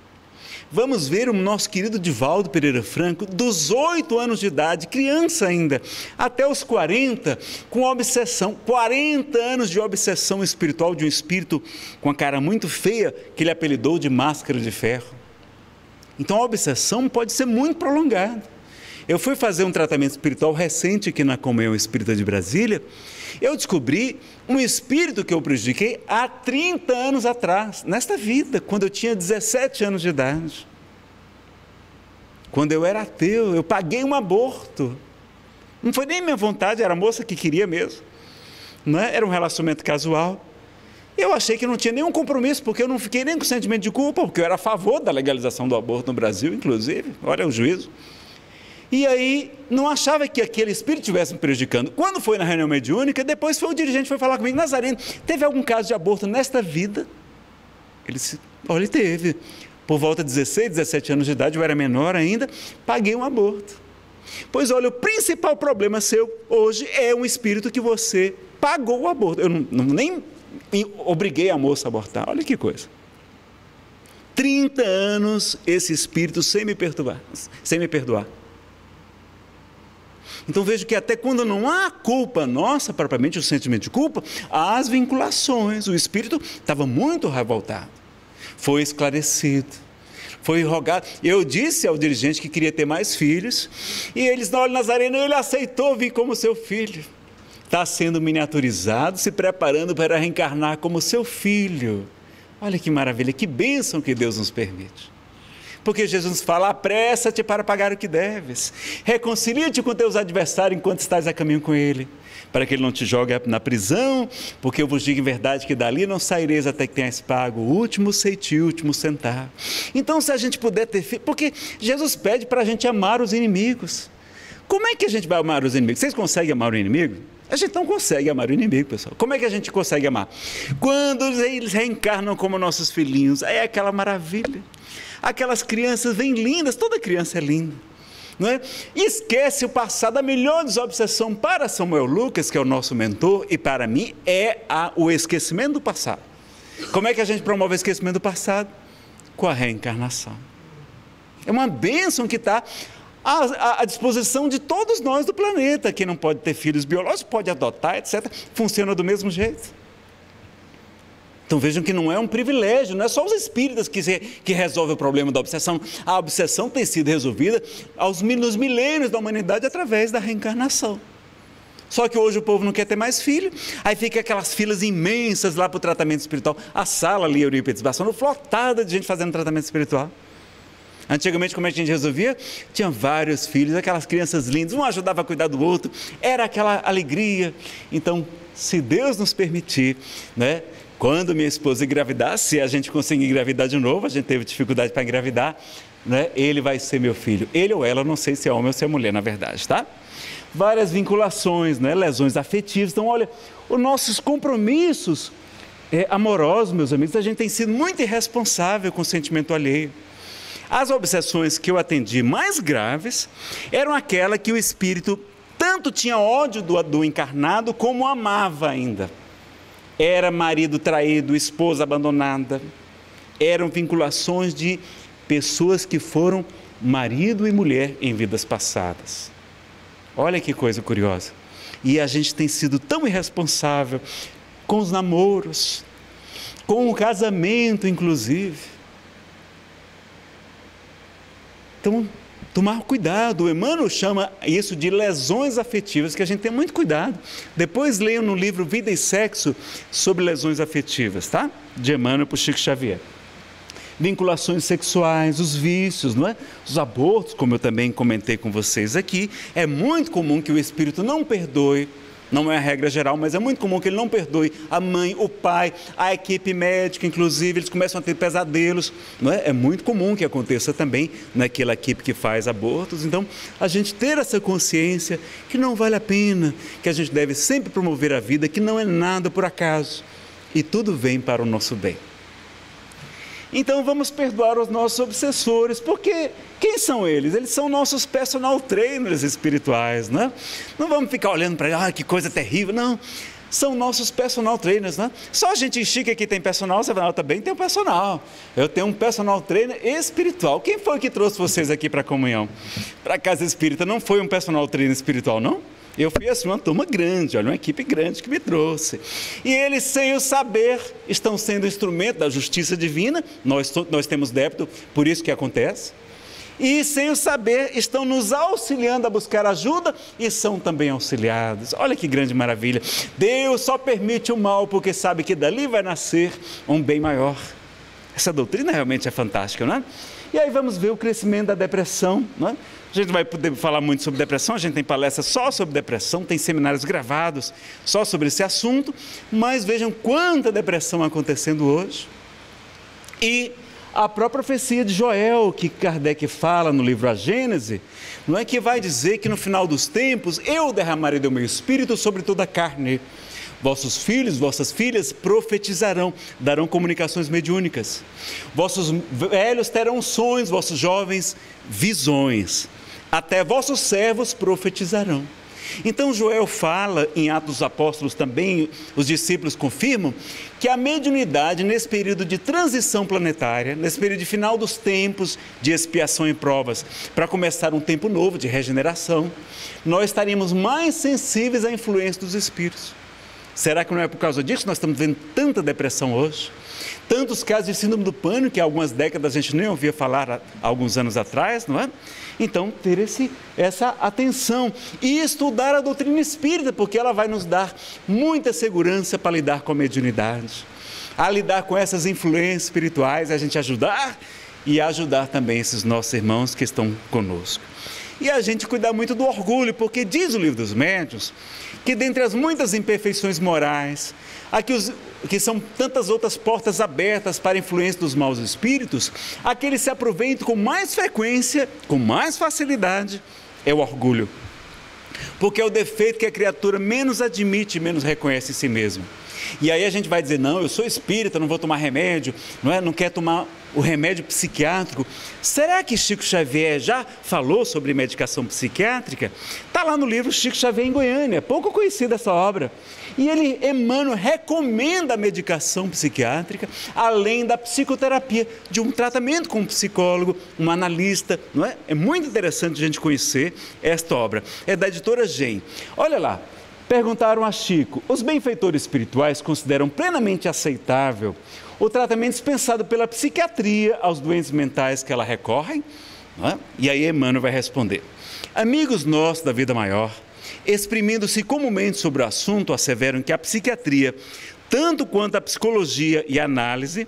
Vamos ver o nosso querido Divaldo Pereira Franco, dos oito anos de idade, criança ainda, até os quarenta, com obsessão, quarenta anos de obsessão espiritual de um espírito com a cara muito feia, que ele apelidou de máscara de ferro. Então a obsessão pode ser muito prolongada. Eu fui fazer um tratamento espiritual recente aqui na Comunhão Espírita de Brasília. Eu descobri um espírito que eu prejudiquei há trinta anos atrás, nesta vida, quando eu tinha dezessete anos de idade. Quando eu era ateu, eu paguei um aborto. Não foi nem minha vontade, era a moça que queria mesmo. Não é? Era um relacionamento casual. Eu achei que não tinha nenhum compromisso, porque eu não fiquei nem com sentimento de culpa, porque eu era a favor da legalização do aborto no Brasil, inclusive. Olha o juízo. E aí, não achava que aquele espírito estivesse me prejudicando. Quando foi na reunião mediúnica, depois foi o dirigente que foi falar comigo: Nazareno, teve algum caso de aborto nesta vida? Ele disse: olha, ele teve. Por volta de dezesseis, dezessete anos de idade, eu era menor ainda, paguei um aborto. Pois olha, o principal problema seu hoje é um espírito que você pagou o aborto. Eu não, não, nem obriguei a moça a abortar, olha que coisa. trinta anos esse espírito sem me perturbar, sem me perdoar. Então vejo que até quando não há culpa nossa, propriamente o sentimento de culpa, há as vinculações. O espírito estava muito revoltado, foi esclarecido, foi rogado. Eu disse ao dirigente que queria ter mais filhos, e eles, olha, Nazareno, ele aceitou vir como seu filho. Está sendo miniaturizado, se preparando para reencarnar como seu filho. Olha que maravilha, que bênção que Deus nos permite. Porque Jesus fala: apressa-te para pagar o que deves, reconcilia-te com teus adversários enquanto estás a caminho com ele, para que ele não te jogue na prisão, porque eu vos digo em verdade que dali não saireis até que tenhas pago o último ceitil, o último centavo. Então, se a gente puder ter filho, porque Jesus pede para a gente amar os inimigos. Como é que a gente vai amar os inimigos? Vocês conseguem amar o inimigo? A gente não consegue amar o inimigo, pessoal. Como é que a gente consegue amar? Quando eles reencarnam como nossos filhinhos, é aquela maravilha. Aquelas crianças vêm lindas, toda criança é linda, não é? E esquece o passado. A melhor desobsessão para Samuel Lucas, que é o nosso mentor, e para mim, é a, o esquecimento do passado. Como é que a gente promove o esquecimento do passado? Com a reencarnação. É uma bênção que está à, à disposição de todos nós do planeta. Quem não pode ter filhos biológicos, pode adotar, etcétera. Funciona do mesmo jeito. Então vejam que não é um privilégio, não é só os espíritas que, se, que resolvem o problema da obsessão. A obsessão tem sido resolvida aos, nos milênios da humanidade através da reencarnação. Só que hoje o povo não quer ter mais filho, aí fica aquelas filas imensas lá para o tratamento espiritual. A sala ali, Eurípides Barçano, flotada de gente fazendo tratamento espiritual. Antigamente, como é que a gente resolvia? Tinha vários filhos, aquelas crianças lindas, um ajudava a cuidar do outro, era aquela alegria. Então, se Deus nos permitir, né? Quando minha esposa engravidar, se a gente conseguir engravidar de novo, a gente teve dificuldade para engravidar, né? Ele vai ser meu filho. Ele ou ela, não sei se é homem ou se é mulher, na verdade, tá? Várias vinculações, né? Lesões afetivas. Então, olha, os nossos compromissos é, amorosos, meus amigos, a gente tem sido muito irresponsável com o sentimento alheio. As obsessões que eu atendi mais graves eram aquelas que o espírito tanto tinha ódio do, do encarnado como amava ainda. Era marido traído, esposa abandonada. Eram vinculações de pessoas que foram marido e mulher em vidas passadas. Olha que coisa curiosa. E a gente tem sido tão irresponsável com os namoros, com o casamento, inclusive. Então, tomar cuidado. O Emmanuel chama isso de lesões afetivas, que a gente tem muito cuidado. Depois leiam no livro Vida e Sexo sobre lesões afetivas, tá? De Emmanuel por Chico Xavier. Vinculações sexuais, os vícios, não é? Os abortos, como eu também comentei com vocês aqui. É muito comum que o espírito não perdoe, não é a regra geral, mas é muito comum que ele não perdoe a mãe, o pai, a equipe médica, inclusive, eles começam a ter pesadelos, não é? É muito comum que aconteça também naquela equipe que faz abortos. Então, a gente ter essa consciência que não vale a pena, que a gente deve sempre promover a vida, que não é nada por acaso, e tudo vem para o nosso bem. Então vamos perdoar os nossos obsessores, porque quem são eles? Eles são nossos personal trainers espirituais, né? Não vamos ficar olhando para eles, ah, que coisa terrível, não. São nossos personal trainers, né? Só a gente chique que tem personal, você vai falar, eu também tenho personal. Eu tenho um personal trainer espiritual. Quem foi que trouxe vocês aqui para a comunhão? Para a casa espírita, não foi um personal trainer espiritual, não? Eu fui assim, uma turma grande, olha, uma equipe grande que me trouxe. E eles, sem o saber, estão sendo instrumento da justiça divina. Nós, nós temos débito, por isso que acontece. E, sem o saber, estão nos auxiliando a buscar ajuda e são também auxiliados. Olha que grande maravilha. Deus só permite o mal porque sabe que dali vai nascer um bem maior. Essa doutrina realmente é fantástica, não é? E aí vamos ver o crescimento da depressão, não é? A gente vai poder falar muito sobre depressão, a gente tem palestras só sobre depressão, tem seminários gravados só sobre esse assunto, mas vejam quanta depressão acontecendo hoje. E a própria profecia de Joel, que Kardec fala no livro A Gênese, não é, que vai dizer que no final dos tempos, eu derramarei do meu espírito sobre toda a carne. Vossos filhos, vossas filhas profetizarão, darão comunicações mediúnicas. Vossos velhos terão sonhos, vossos jovens visões. Até vossos servos profetizarão. Então Joel fala, em Atos dos Apóstolos também, os discípulos confirmam, que a mediunidade nesse período de transição planetária, nesse período de final dos tempos de expiação e provas, para começar um tempo novo de regeneração, nós estaríamos mais sensíveis à influência dos espíritos. Será que não é por causa disso que nós estamos vendo tanta depressão hoje? Tantos casos de síndrome do pânico, que há algumas décadas a gente nem ouvia falar há alguns anos atrás, não é? Então, ter esse, essa atenção e estudar a doutrina espírita, porque ela vai nos dar muita segurança para lidar com a mediunidade, a lidar com essas influências espirituais, a gente ajudar e ajudar também esses nossos irmãos que estão conosco. E a gente cuidar muito do orgulho, porque diz o livro dos Médiuns que dentre as muitas imperfeições morais, aqui os, que são tantas outras portas abertas para a influência dos maus espíritos, aqueles se aproveitam com mais frequência, com mais facilidade, é o orgulho. Porque é o defeito que a criatura menos admite, menos reconhece em si mesma. E aí a gente vai dizer, não, eu sou espírita, não vou tomar remédio, não é? Não quer tomar o remédio psiquiátrico. Será que Chico Xavier já falou sobre medicação psiquiátrica? Está lá no livro Chico Xavier em Goiânia, pouco conhecida essa obra. E ele, Emmanuel, recomenda a medicação psiquiátrica, além da psicoterapia, de um tratamento com um psicólogo, um analista, não é? É muito interessante a gente conhecer esta obra. É da editora Gen. Olha lá. Perguntaram a Chico, os benfeitores espirituais consideram plenamente aceitável o tratamento dispensado pela psiquiatria aos doentes mentais que ela recorrem? Não é? E aí Emmanuel vai responder. Amigos nossos da vida maior, exprimindo-se comumente sobre o assunto, asseveram que a psiquiatria, tanto quanto a psicologia e a análise,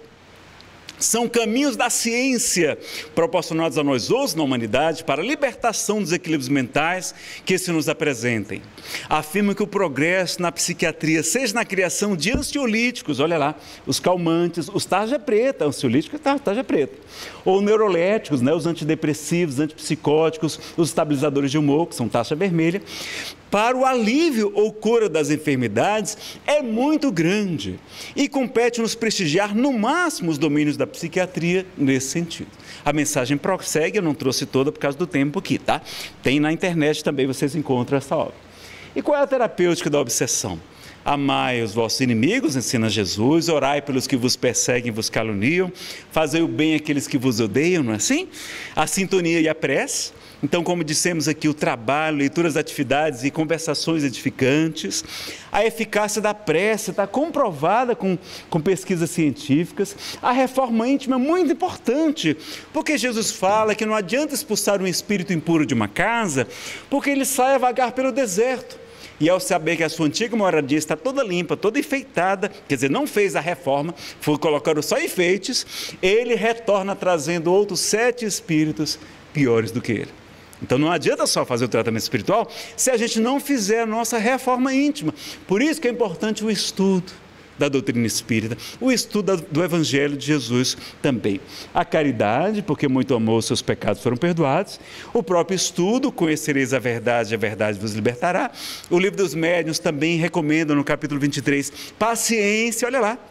são caminhos da ciência proporcionados a nós outros na humanidade para a libertação dos equilíbrios mentais que se nos apresentem. Afirma que o progresso na psiquiatria, seja na criação de ansiolíticos, olha lá, os calmantes, os tarja preta, ansiolítico é tarja preta, ou neuroléticos, né, os antidepressivos, antipsicóticos, os estabilizadores de humor, que são taxa vermelha, para o alívio ou cura das enfermidades é muito grande e compete-nos prestigiar no máximo os domínios da psiquiatria nesse sentido. A mensagem prossegue, eu não trouxe toda por causa do tempo aqui, tá? Tem na internet também, vocês encontram essa obra. E qual é a terapêutica da obsessão? Amai os vossos inimigos, ensina Jesus, orai pelos que vos perseguem e vos caluniam, fazei o bem àqueles que vos odeiam, não é assim? A sintonia e a prece. Então, como dissemos aqui, o trabalho, leituras de atividades e conversações edificantes. A eficácia da prece está comprovada com, com pesquisas científicas. A reforma íntima é muito importante, porque Jesus fala que não adianta expulsar um espírito impuro de uma casa, porque ele sai a vagar pelo deserto. E ao saber que a sua antiga moradia está toda limpa, toda enfeitada, quer dizer, não fez a reforma, foi colocando só enfeites, ele retorna trazendo outros sete espíritos piores do que ele. Então não adianta só fazer o tratamento espiritual se a gente não fizer a nossa reforma íntima. Por isso que é importante o estudo da doutrina espírita, o estudo do Evangelho de Jesus também. A caridade, porque muito amor, seus pecados foram perdoados. O próprio estudo, conhecereis a verdade, a verdade vos libertará. O livro dos Médiuns também recomenda no capítulo vinte e três, paciência, olha lá.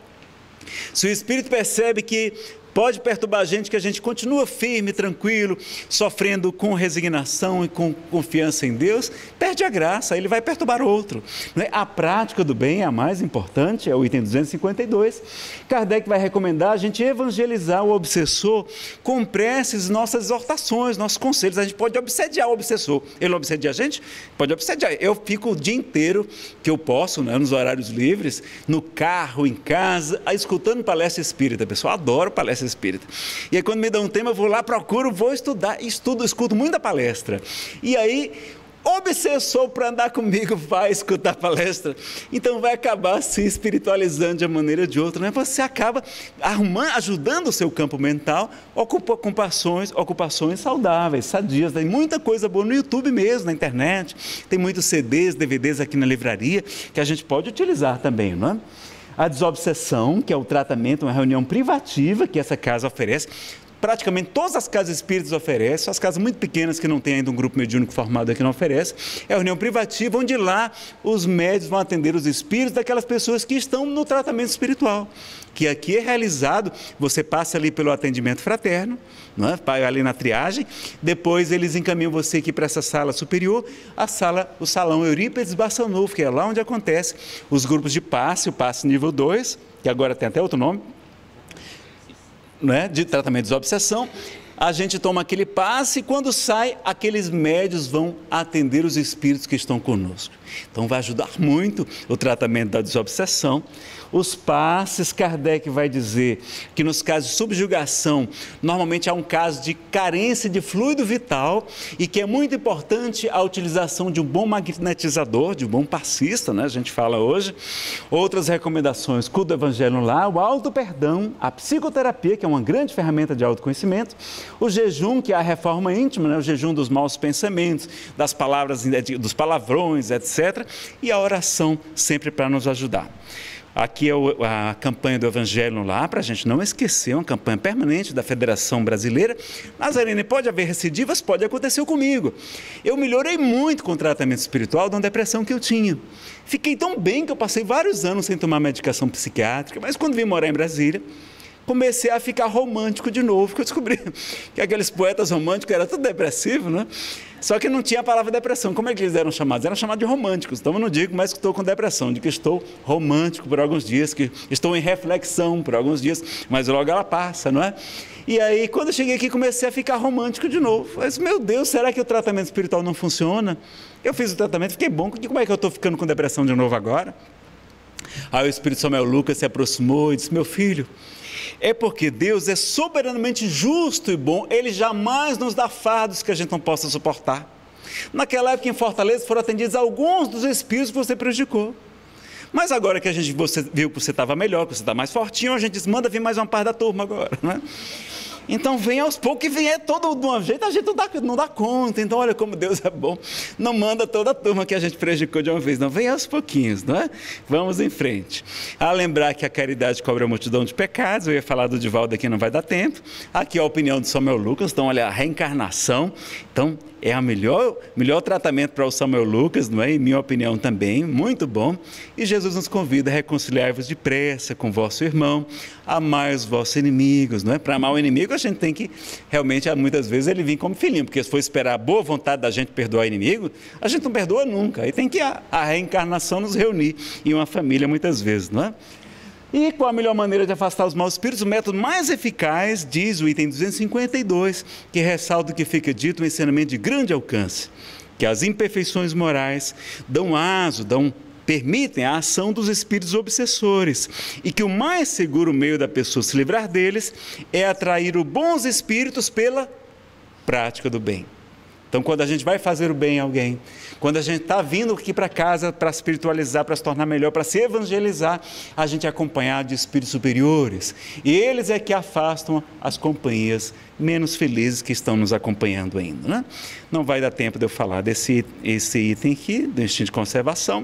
Se o espírito percebe que pode perturbar a gente, que a gente continua firme, tranquilo, sofrendo com resignação e com confiança em Deus, perde a graça, ele vai perturbar outro. Não é? A prática do bem é a mais importante, é o item duzentos e cinquenta e dois. Kardec vai recomendar a gente evangelizar o obsessor com preces, nossas exortações, nossos conselhos. A gente pode obsediar o obsessor. Ele não obsedia a gente? Pode obsediar. Eu fico o dia inteiro, que eu posso, né, nos horários livres, no carro, em casa, escutando palestra espírita. Pessoal, adoro palestra espírita. E aí quando me dá um tema, eu vou lá, procuro, vou estudar, estudo, escuto muita palestra. E aí, obsessor para andar comigo vai escutar palestra, então vai acabar se espiritualizando de uma maneira ou de outra, né? Você acaba arrumando, ajudando o seu campo mental, ocupa ocupações, ocupações saudáveis, sadias. Tem muita coisa boa no YouTube mesmo, na internet, tem muitos C Ds, D V Ds aqui na livraria, que a gente pode utilizar também, não é? A desobsessão, que é o tratamento, uma reunião privativa que essa casa oferece. Praticamente todas as casas espíritas oferecem, só as casas muito pequenas que não tem ainda um grupo mediúnico formado aqui não oferece. É a reunião privativa, onde lá os médiuns vão atender os espíritos daquelas pessoas que estão no tratamento espiritual. Que aqui é realizado, você passa ali pelo atendimento fraterno, não é? Ali na triagem, depois eles encaminham você aqui para essa sala superior, a sala, o salão Eurípides Bassanufo, que é lá onde acontece os grupos de passe, o passe nível dois, que agora tem até outro nome, não é? De tratamento de desobsessão. a gente toma aquele passe e quando sai, aqueles médios vão atender os espíritos que estão conosco. Então vai ajudar muito o tratamento da desobsessão. Os passes, Kardec vai dizer que nos casos de subjugação, normalmente há um caso de carência de fluido vital e que é muito importante a utilização de um bom magnetizador, de um bom passista, né? A gente fala hoje. Outras recomendações, culto do Evangelho no Lar, o auto-perdão, a psicoterapia, que é uma grande ferramenta de autoconhecimento, o jejum, que é a reforma íntima, né? O jejum dos maus pensamentos, das palavras, dos palavrões, etcétera, e a oração sempre para nos ajudar. Aqui é a campanha do Evangelho no Lar, para a gente não esquecer, uma campanha permanente da Federação Brasileira. Nazarene, pode haver recidivas? Pode, acontecer comigo. Eu melhorei muito com o tratamento espiritual de uma depressão que eu tinha. Fiquei tão bem que eu passei vários anos sem tomar medicação psiquiátrica, mas quando vim morar em Brasília, comecei a ficar romântico de novo, porque eu descobri que aqueles poetas românticos eram tudo depressivos, né? Só que não tinha a palavra depressão. Como é que eles eram chamados? Eram chamados de românticos. Então eu não digo mais que estou com depressão, digo que estou romântico por alguns dias, que estou em reflexão por alguns dias, mas logo ela passa, não é? E aí, quando eu cheguei aqui, comecei a ficar romântico de novo. Eu disse, meu Deus, será que o tratamento espiritual não funciona? Eu fiz o tratamento, fiquei bom, como é que eu estou ficando com depressão de novo agora? Aí o Espírito Samuel Lucas se aproximou e disse, meu filho, é porque Deus é soberanamente justo e bom, Ele jamais nos dá fardos que a gente não possa suportar. Naquela época em Fortaleza foram atendidos alguns dos espíritos que você prejudicou. Mas agora que a gente você, viu que você estava melhor, que você está mais fortinho, a gente diz, manda vir mais uma parte da turma agora, né? Então vem aos poucos e vem é todo de uma jeito, a gente não dá, não dá conta. Então olha como Deus é bom, não manda toda a turma que a gente prejudicou de uma vez, não, vem aos pouquinhos, não é? Vamos em frente. A lembrar que a caridade cobre a multidão de pecados, eu ia falar do Divaldo aqui, não vai dar tempo. Aqui a opinião de Samuel Lucas, então olha, a reencarnação, então é o melhor, melhor tratamento para o Samuel Lucas, não é? Em minha opinião também, muito bom. E Jesus nos convida a reconciliar-vos depressa com vosso irmão, amai os vossos inimigos, não é? Para amar o inimigo, a gente tem que, realmente, muitas vezes ele vem como filhinho, porque se for esperar a boa vontade da gente perdoar o inimigo, a gente não perdoa nunca. Aí tem que a, a reencarnação nos reunir em uma família, muitas vezes, não é? E qual a melhor maneira de afastar os maus espíritos? O método mais eficaz, diz o item duzentos e cinquenta e dois, que ressalta o que fica dito, um ensinamento de grande alcance, que as imperfeições morais dão aso, dão, permitem a ação dos espíritos obsessores, e que o mais seguro meio da pessoa se livrar deles é atrair os bons espíritos pela prática do bem. Então, quando a gente vai fazer o bem a alguém, quando a gente está vindo aqui para casa para espiritualizar, para se tornar melhor, para se evangelizar, a gente é acompanhado de espíritos superiores. E eles é que afastam as companhias menos felizes que estão nos acompanhando ainda, né? Não vai dar tempo de eu falar desse esse item aqui, do instinto de conservação.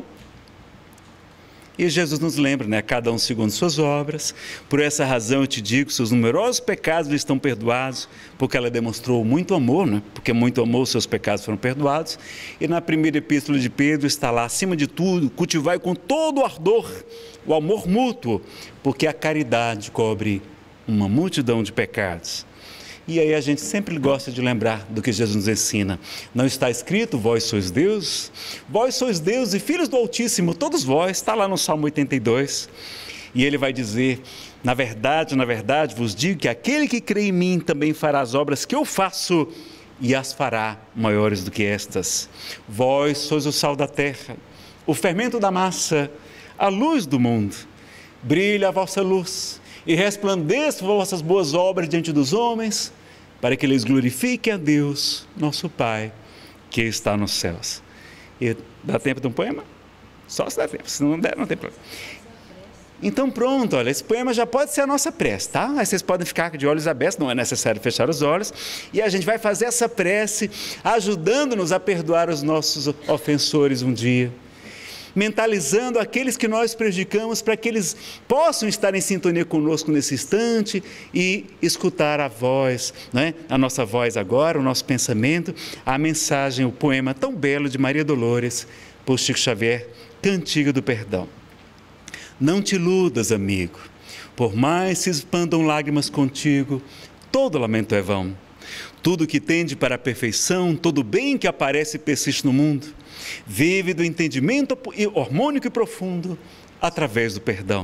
E Jesus nos lembra, né? Cada um segundo suas obras. Por essa razão eu te digo, seus numerosos pecados lhe estão perdoados, porque ela demonstrou muito amor, né? Porque muito amor, os seus pecados foram perdoados. E na primeira epístola de Pedro está lá, acima de tudo, cultivai com todo o ardor o amor mútuo, porque a caridade cobre uma multidão de pecados. E aí a gente sempre gosta de lembrar do que Jesus nos ensina. Não está escrito, vós sois Deus? Vós sois Deus e filhos do Altíssimo, todos vós. Está lá no Salmo oitenta e dois. E ele vai dizer, na verdade, na verdade, vos digo que aquele que crê em mim também fará as obras que eu faço e as fará maiores do que estas. Vós sois o sal da terra, o fermento da massa, a luz do mundo. Brilha a vossa luz e resplandeçam vossas boas obras diante dos homens, para que eles glorifiquem a Deus, nosso Pai, que está nos céus. E dá tempo de um poema? Só se dá tempo, se não der, não tem problema. Então pronto, olha, esse poema já pode ser a nossa prece, tá? Aí vocês podem ficar de olhos abertos, não é necessário fechar os olhos, e a gente vai fazer essa prece, ajudando-nos a perdoar os nossos ofensores um dia, mentalizando aqueles que nós prejudicamos para que eles possam estar em sintonia conosco nesse instante e escutar a voz, né? A nossa voz agora, o nosso pensamento, a mensagem, o poema tão belo de Maria Dolores, por Chico Xavier, Cantiga do Perdão. Não te iludas, amigo, por mais se expandam lágrimas contigo, todo lamento é vão. Tudo que tende para a perfeição, todo bem que aparece e persiste no mundo, vive do entendimento harmônico e profundo através do perdão.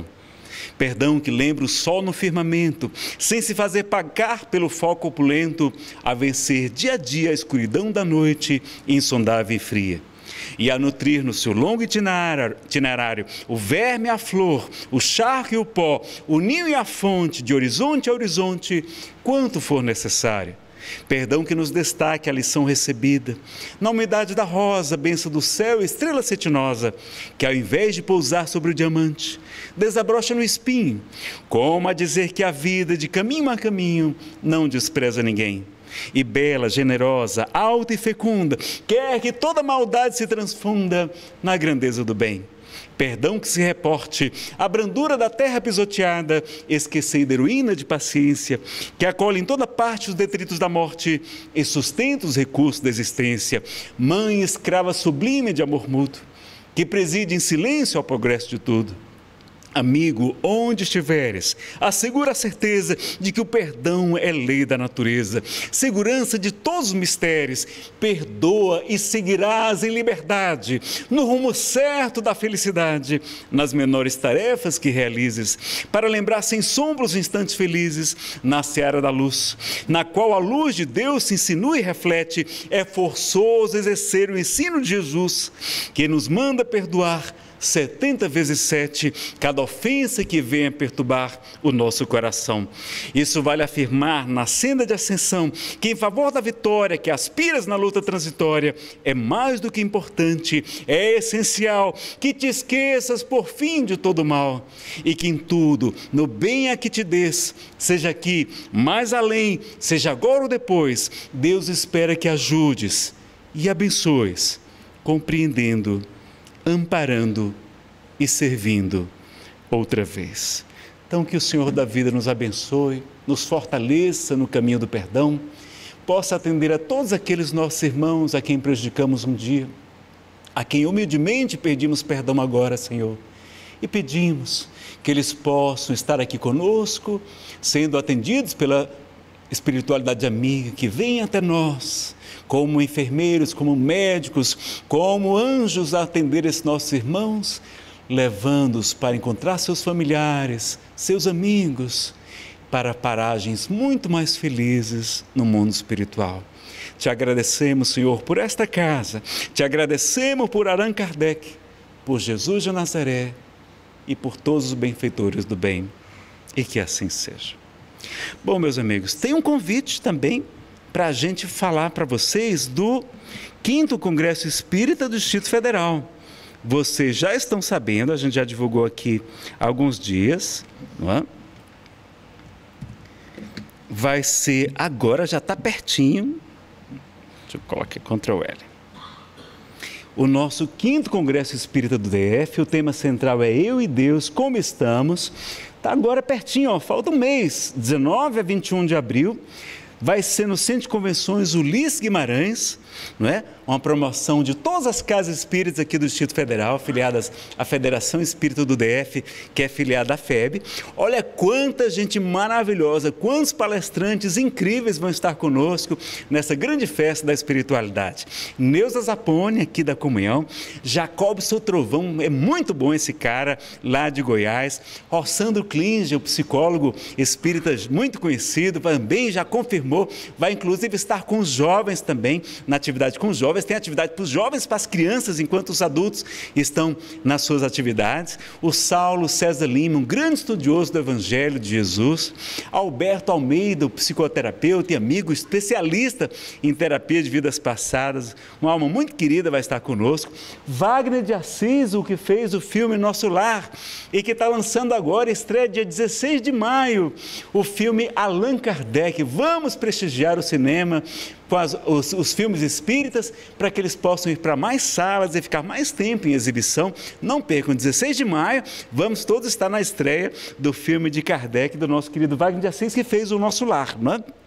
Perdão que lembra o sol no firmamento, sem se fazer pagar pelo foco opulento, a vencer dia a dia a escuridão da noite, insondável e fria. E a nutrir no seu longo itinerário o verme e a flor, o charco e o pó, o ninho e a fonte, de horizonte a horizonte, quanto for necessário. Perdão que nos destaque a lição recebida, na umidade da rosa, bênção do céu, estrela cetinosa, que ao invés de pousar sobre o diamante, desabrocha no espinho, como a dizer que a vida, de caminho a caminho, não despreza ninguém. E bela, generosa, alta e fecunda, quer que toda maldade se transfunda na grandeza do bem. Perdão que se reporte à brandura da terra pisoteada, esquecida heroína de paciência, que acolhe em toda parte os detritos da morte e sustenta os recursos da existência. Mãe escrava sublime de amor mútuo, que preside em silêncio ao progresso de tudo. Amigo, onde estiveres, assegura a certeza de que o perdão é lei da natureza, segurança de todos os mistérios, perdoa e seguirás em liberdade, no rumo certo da felicidade, nas menores tarefas que realizes, para lembrar sem sombra os instantes felizes, na seara da luz, na qual a luz de Deus se insinua e reflete, é forçoso exercer o ensino de Jesus, que nos manda perdoar setenta vezes sete, cada ofensa que venha perturbar o nosso coração. Isso vale afirmar na senda de ascensão, que em favor da vitória que aspiras na luta transitória, é mais do que importante, é essencial, que te esqueças por fim de todo mal, e que em tudo, no bem a que te des, seja aqui, mais além, seja agora ou depois, Deus espera que ajudes e abençoes, compreendendo, amparando e servindo outra vez. Então, que o Senhor da vida nos abençoe, nos fortaleça no caminho do perdão, possa atender a todos aqueles nossos irmãos a quem prejudicamos um dia, a quem humildemente pedimos perdão agora, Senhor, e pedimos que eles possam estar aqui conosco, sendo atendidos pela espiritualidade amiga que vem até nós, como enfermeiros, como médicos, como anjos a atender esses nossos irmãos, levando-os para encontrar seus familiares, seus amigos, para paragens muito mais felizes no mundo espiritual. Te agradecemos, Senhor, por esta casa, te agradecemos por Allan Kardec, por Jesus de Nazaré e por todos os benfeitores do bem, e que assim seja. Bom, meus amigos, tem um convite também para a gente falar para vocês do quinto Congresso Espírita do Distrito Federal. Vocês já estão sabendo, a gente já divulgou aqui há alguns dias, não é? Vai ser agora, já está pertinho, deixa eu colocar aqui, control L. O nosso quinto Congresso Espírita do D F, o tema central é Eu e Deus, como estamos? Está agora pertinho, ó, falta um mês, dezenove a vinte e um de abril, vai ser no Centro de Convenções Ulisses Guimarães, não é? Uma promoção de todas as casas espíritas aqui do Distrito Federal, afiliadas à Federação Espírita do D F, que é filiada à F E B. Olha quanta gente maravilhosa, quantos palestrantes incríveis vão estar conosco nessa grande festa da espiritualidade. Neuza Zapone, aqui da Comunhão, Jacob Sotrovão, é muito bom esse cara, lá de Goiás, Rossandro Klinge, o psicólogo espírita muito conhecido, também já confirmou, vai inclusive estar com os jovens também, na atividade com os jovens, tem atividade para os jovens, para as crianças, enquanto os adultos estão nas suas atividades. O Saulo César Lima, um grande estudioso do Evangelho de Jesus. Alberto Almeida, o psicoterapeuta e amigo, especialista em terapia de vidas passadas, uma alma muito querida, vai estar conosco. Wagner de Assis, o que fez o filme Nosso Lar, e que está lançando agora, estreia dia dezesseis de maio, o filme Allan Kardec. Vamos prestigiar o cinema com as, os, os filmes espíritas, para que eles possam ir para mais salas e ficar mais tempo em exibição. Não percam, dezesseis de maio, vamos todos estar na estreia do filme de Kardec, do nosso querido Wagner de Assis, que fez o Nosso Lar, não é?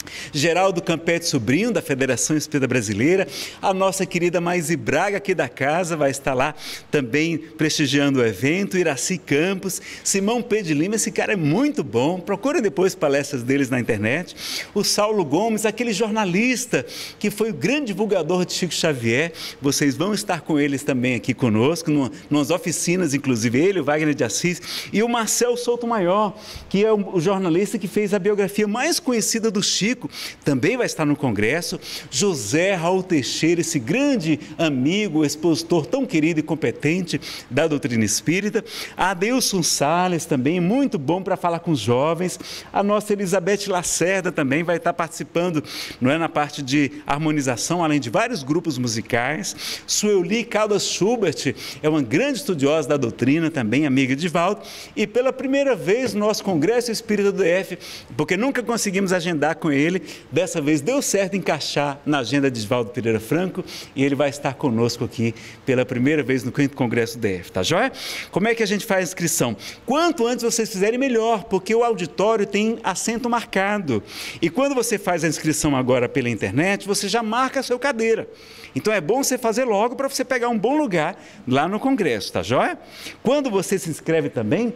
Geraldo Campete Sobrinho, da Federação Espírita Brasileira, a nossa querida Maíse Braga, aqui da casa, vai estar lá também prestigiando o evento, Iraci Campos, Simão P. de Lima, esse cara é muito bom, procure depois palestras deles na internet, o Saulo Gomes, aquele jornalista que foi o grande divulgador de Chico Xavier, vocês vão estar com eles também aqui conosco, numa, numas oficinas, inclusive ele, o Wagner de Assis, e o Marcel Souto Maior, que é o, o jornalista que fez a biografia mais conhecida do Chico, também vai estar no congresso. José Raul Teixeira, esse grande amigo, expositor tão querido e competente da doutrina espírita. A Adeilson Salles também, muito bom para falar com os jovens. A nossa Elizabeth Lacerda também vai estar participando, não é, na parte de harmonização, além de vários grupos musicais. Sueli Caldas Schubert é uma grande estudiosa da doutrina, também amiga de Valdo. E pela primeira vez no nosso Congresso Espírita do D F, porque nunca conseguimos agendar com ele, Ele, dessa vez deu certo encaixar na agenda de Oswaldo Pereira Franco e ele vai estar conosco aqui pela primeira vez no quinto Congresso D F, tá joia? Como é que a gente faz a inscrição? Quanto antes vocês fizerem, melhor, porque o auditório tem assento marcado. E quando você faz a inscrição agora pela internet, você já marca a sua cadeira. Então é bom você fazer logo para você pegar um bom lugar lá no Congresso, tá joia? Quando você se inscreve também,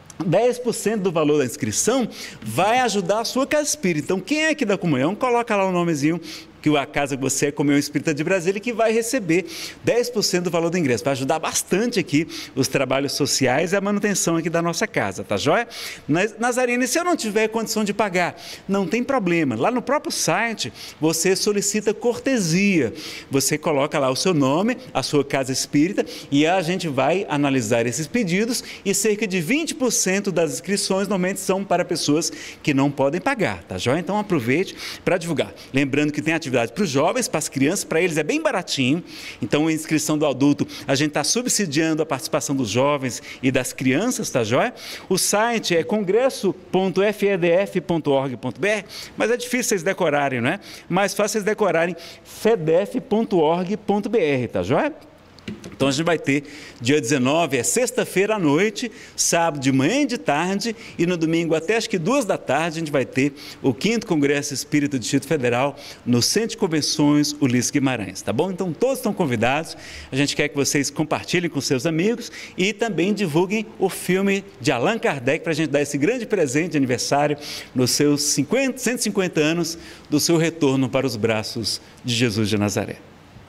dez por cento do valor da inscrição vai ajudar a sua casa espírita. Então, quem é aqui da comunhão, coloca lá o nomezinho, que a casa que você é, Comunhão Espírita de Brasília, que vai receber dez por cento do valor do ingresso. Vai ajudar bastante aqui os trabalhos sociais e a manutenção aqui da nossa casa, tá joia? Nazarene, se eu não tiver condição de pagar, não tem problema. Lá no próprio site, você solicita cortesia. Você coloca lá o seu nome, a sua casa espírita, e a gente vai analisar esses pedidos e cerca de vinte por cento das inscrições normalmente são para pessoas que não podem pagar, tá joia? Então aproveite para divulgar. Lembrando que tem atividade para os jovens, para as crianças, para eles é bem baratinho. Então, a inscrição do adulto, a gente está subsidiando a participação dos jovens e das crianças, tá joia? O site é congresso ponto f e d f ponto org ponto b r, mas é difícil vocês decorarem, não é? Mais fácil vocês decorarem fedef ponto org ponto b r, tá joia? Então a gente vai ter dia dezenove, é sexta-feira à noite, sábado de manhã e de tarde, e no domingo até acho que duas da tarde a gente vai ter o quinto Congresso Espírita do Distrito Federal no Centro de Convenções Ulisses Guimarães, tá bom? Então todos estão convidados, a gente quer que vocês compartilhem com seus amigos e também divulguem o filme de Allan Kardec para a gente dar esse grande presente de aniversário nos seus cinquenta, cento e cinquenta anos do seu retorno para os braços de Jesus de Nazaré.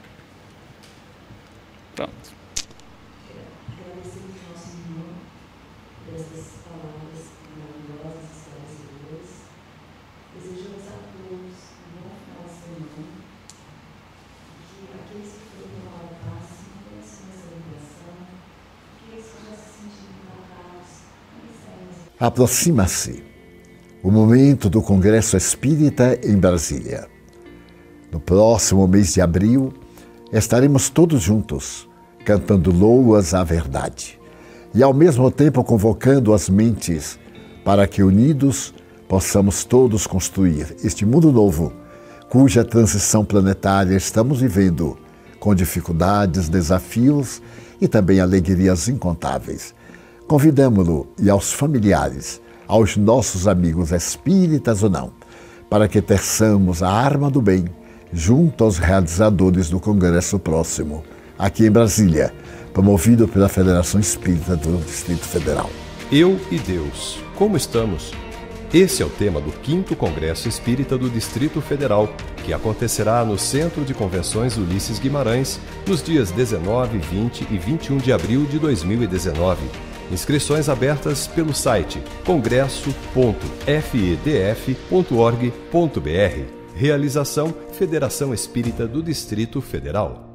Pronto. Agradecemos ao nosso irmão por essas palavras maravilhosas, esclarecedoras. Desejamos a todos um bom final de semana. Que aqueles que foram para a paz se conheçam nessa ligação, que eles possam se sentir impactados. Aproxima-se o momento do Congresso Espírita em Brasília. No próximo mês de abril, estaremos todos juntos, cantando loas à verdade e, ao mesmo tempo, convocando as mentes para que, unidos, possamos todos construir este mundo novo, cuja transição planetária estamos vivendo, com dificuldades, desafios e também alegrias incontáveis. Convidamo-lo e aos familiares, aos nossos amigos espíritas ou não, para que teçamos a arma do bem, junto aos realizadores do Congresso próximo, aqui em Brasília, promovido pela Federação Espírita do Distrito Federal. Eu e Deus, como estamos? Esse é o tema do quinto Congresso Espírita do Distrito Federal, que acontecerá no Centro de Convenções Ulisses Guimarães, nos dias dezenove, vinte e vinte e um de abril de dois mil e dezenove. Inscrições abertas pelo site congresso ponto f e d f ponto org ponto b r. Realização Federação Espírita do Distrito Federal.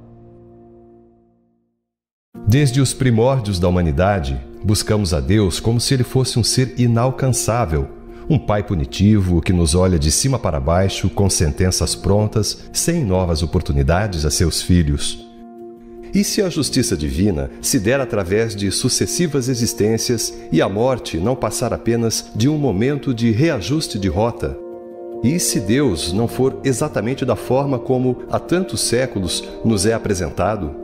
Desde os primórdios da humanidade, buscamos a Deus como se Ele fosse um ser inalcançável, um Pai punitivo que nos olha de cima para baixo com sentenças prontas, sem novas oportunidades a seus filhos. E se a justiça divina se der através de sucessivas existências e a morte não passar apenas de um momento de reajuste de rota? E se Deus não for exatamente da forma como há tantos séculos nos é apresentado?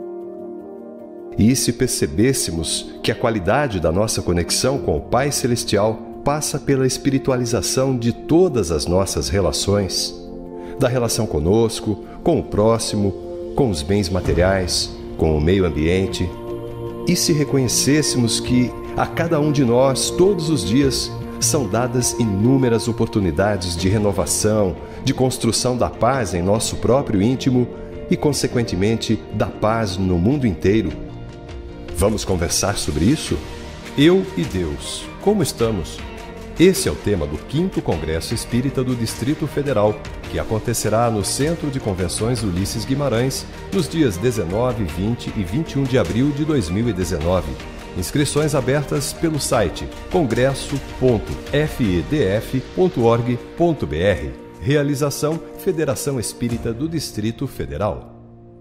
E se percebêssemos que a qualidade da nossa conexão com o Pai Celestial passa pela espiritualização de todas as nossas relações, da relação conosco, com o próximo, com os bens materiais, com o meio ambiente. E se reconhecêssemos que a cada um de nós, todos os dias, são dadas inúmeras oportunidades de renovação, de construção da paz em nosso próprio íntimo e, consequentemente, da paz no mundo inteiro. Vamos conversar sobre isso? Eu e Deus, como estamos? Esse é o tema do quinto Congresso Espírita do Distrito Federal, que acontecerá no Centro de Convenções Ulisses Guimarães, nos dias dezenove, vinte e vinte e um de abril de dois mil e dezenove. Inscrições abertas pelo site congresso ponto f e d f ponto org ponto b r. Realização Federação Espírita do Distrito Federal.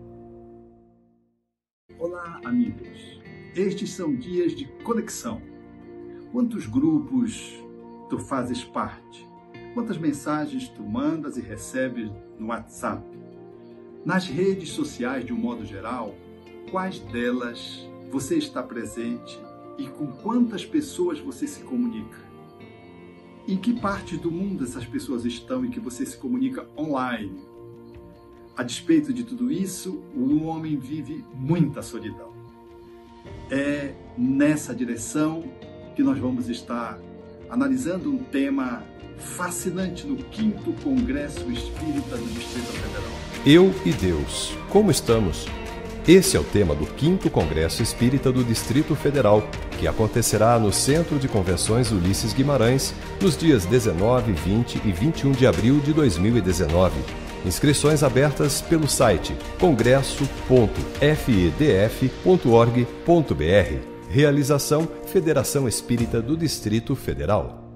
Olá, amigos. Estes são dias de conexão. Quantos grupos tu fazes parte? Quantas mensagens tu mandas e recebes no WhatsApp? Nas redes sociais, de um modo geral, quais delas você está presente e com quantas pessoas você se comunica? Em que parte do mundo essas pessoas estão e que você se comunica online? A despeito de tudo isso, o homem vive muita solidão. É nessa direção que nós vamos estar analisando um tema fascinante no quinto Congresso Espírita do Distrito Federal. Eu e Deus, como estamos? Esse é o tema do quinto Congresso Espírita do Distrito Federal, que acontecerá no Centro de Convenções Ulisses Guimarães, nos dias dezenove, vinte e vinte e um de abril de dois mil e dezenove. Inscrições abertas pelo site congresso ponto f e d f ponto org ponto b r. Realização Federação Espírita do Distrito Federal.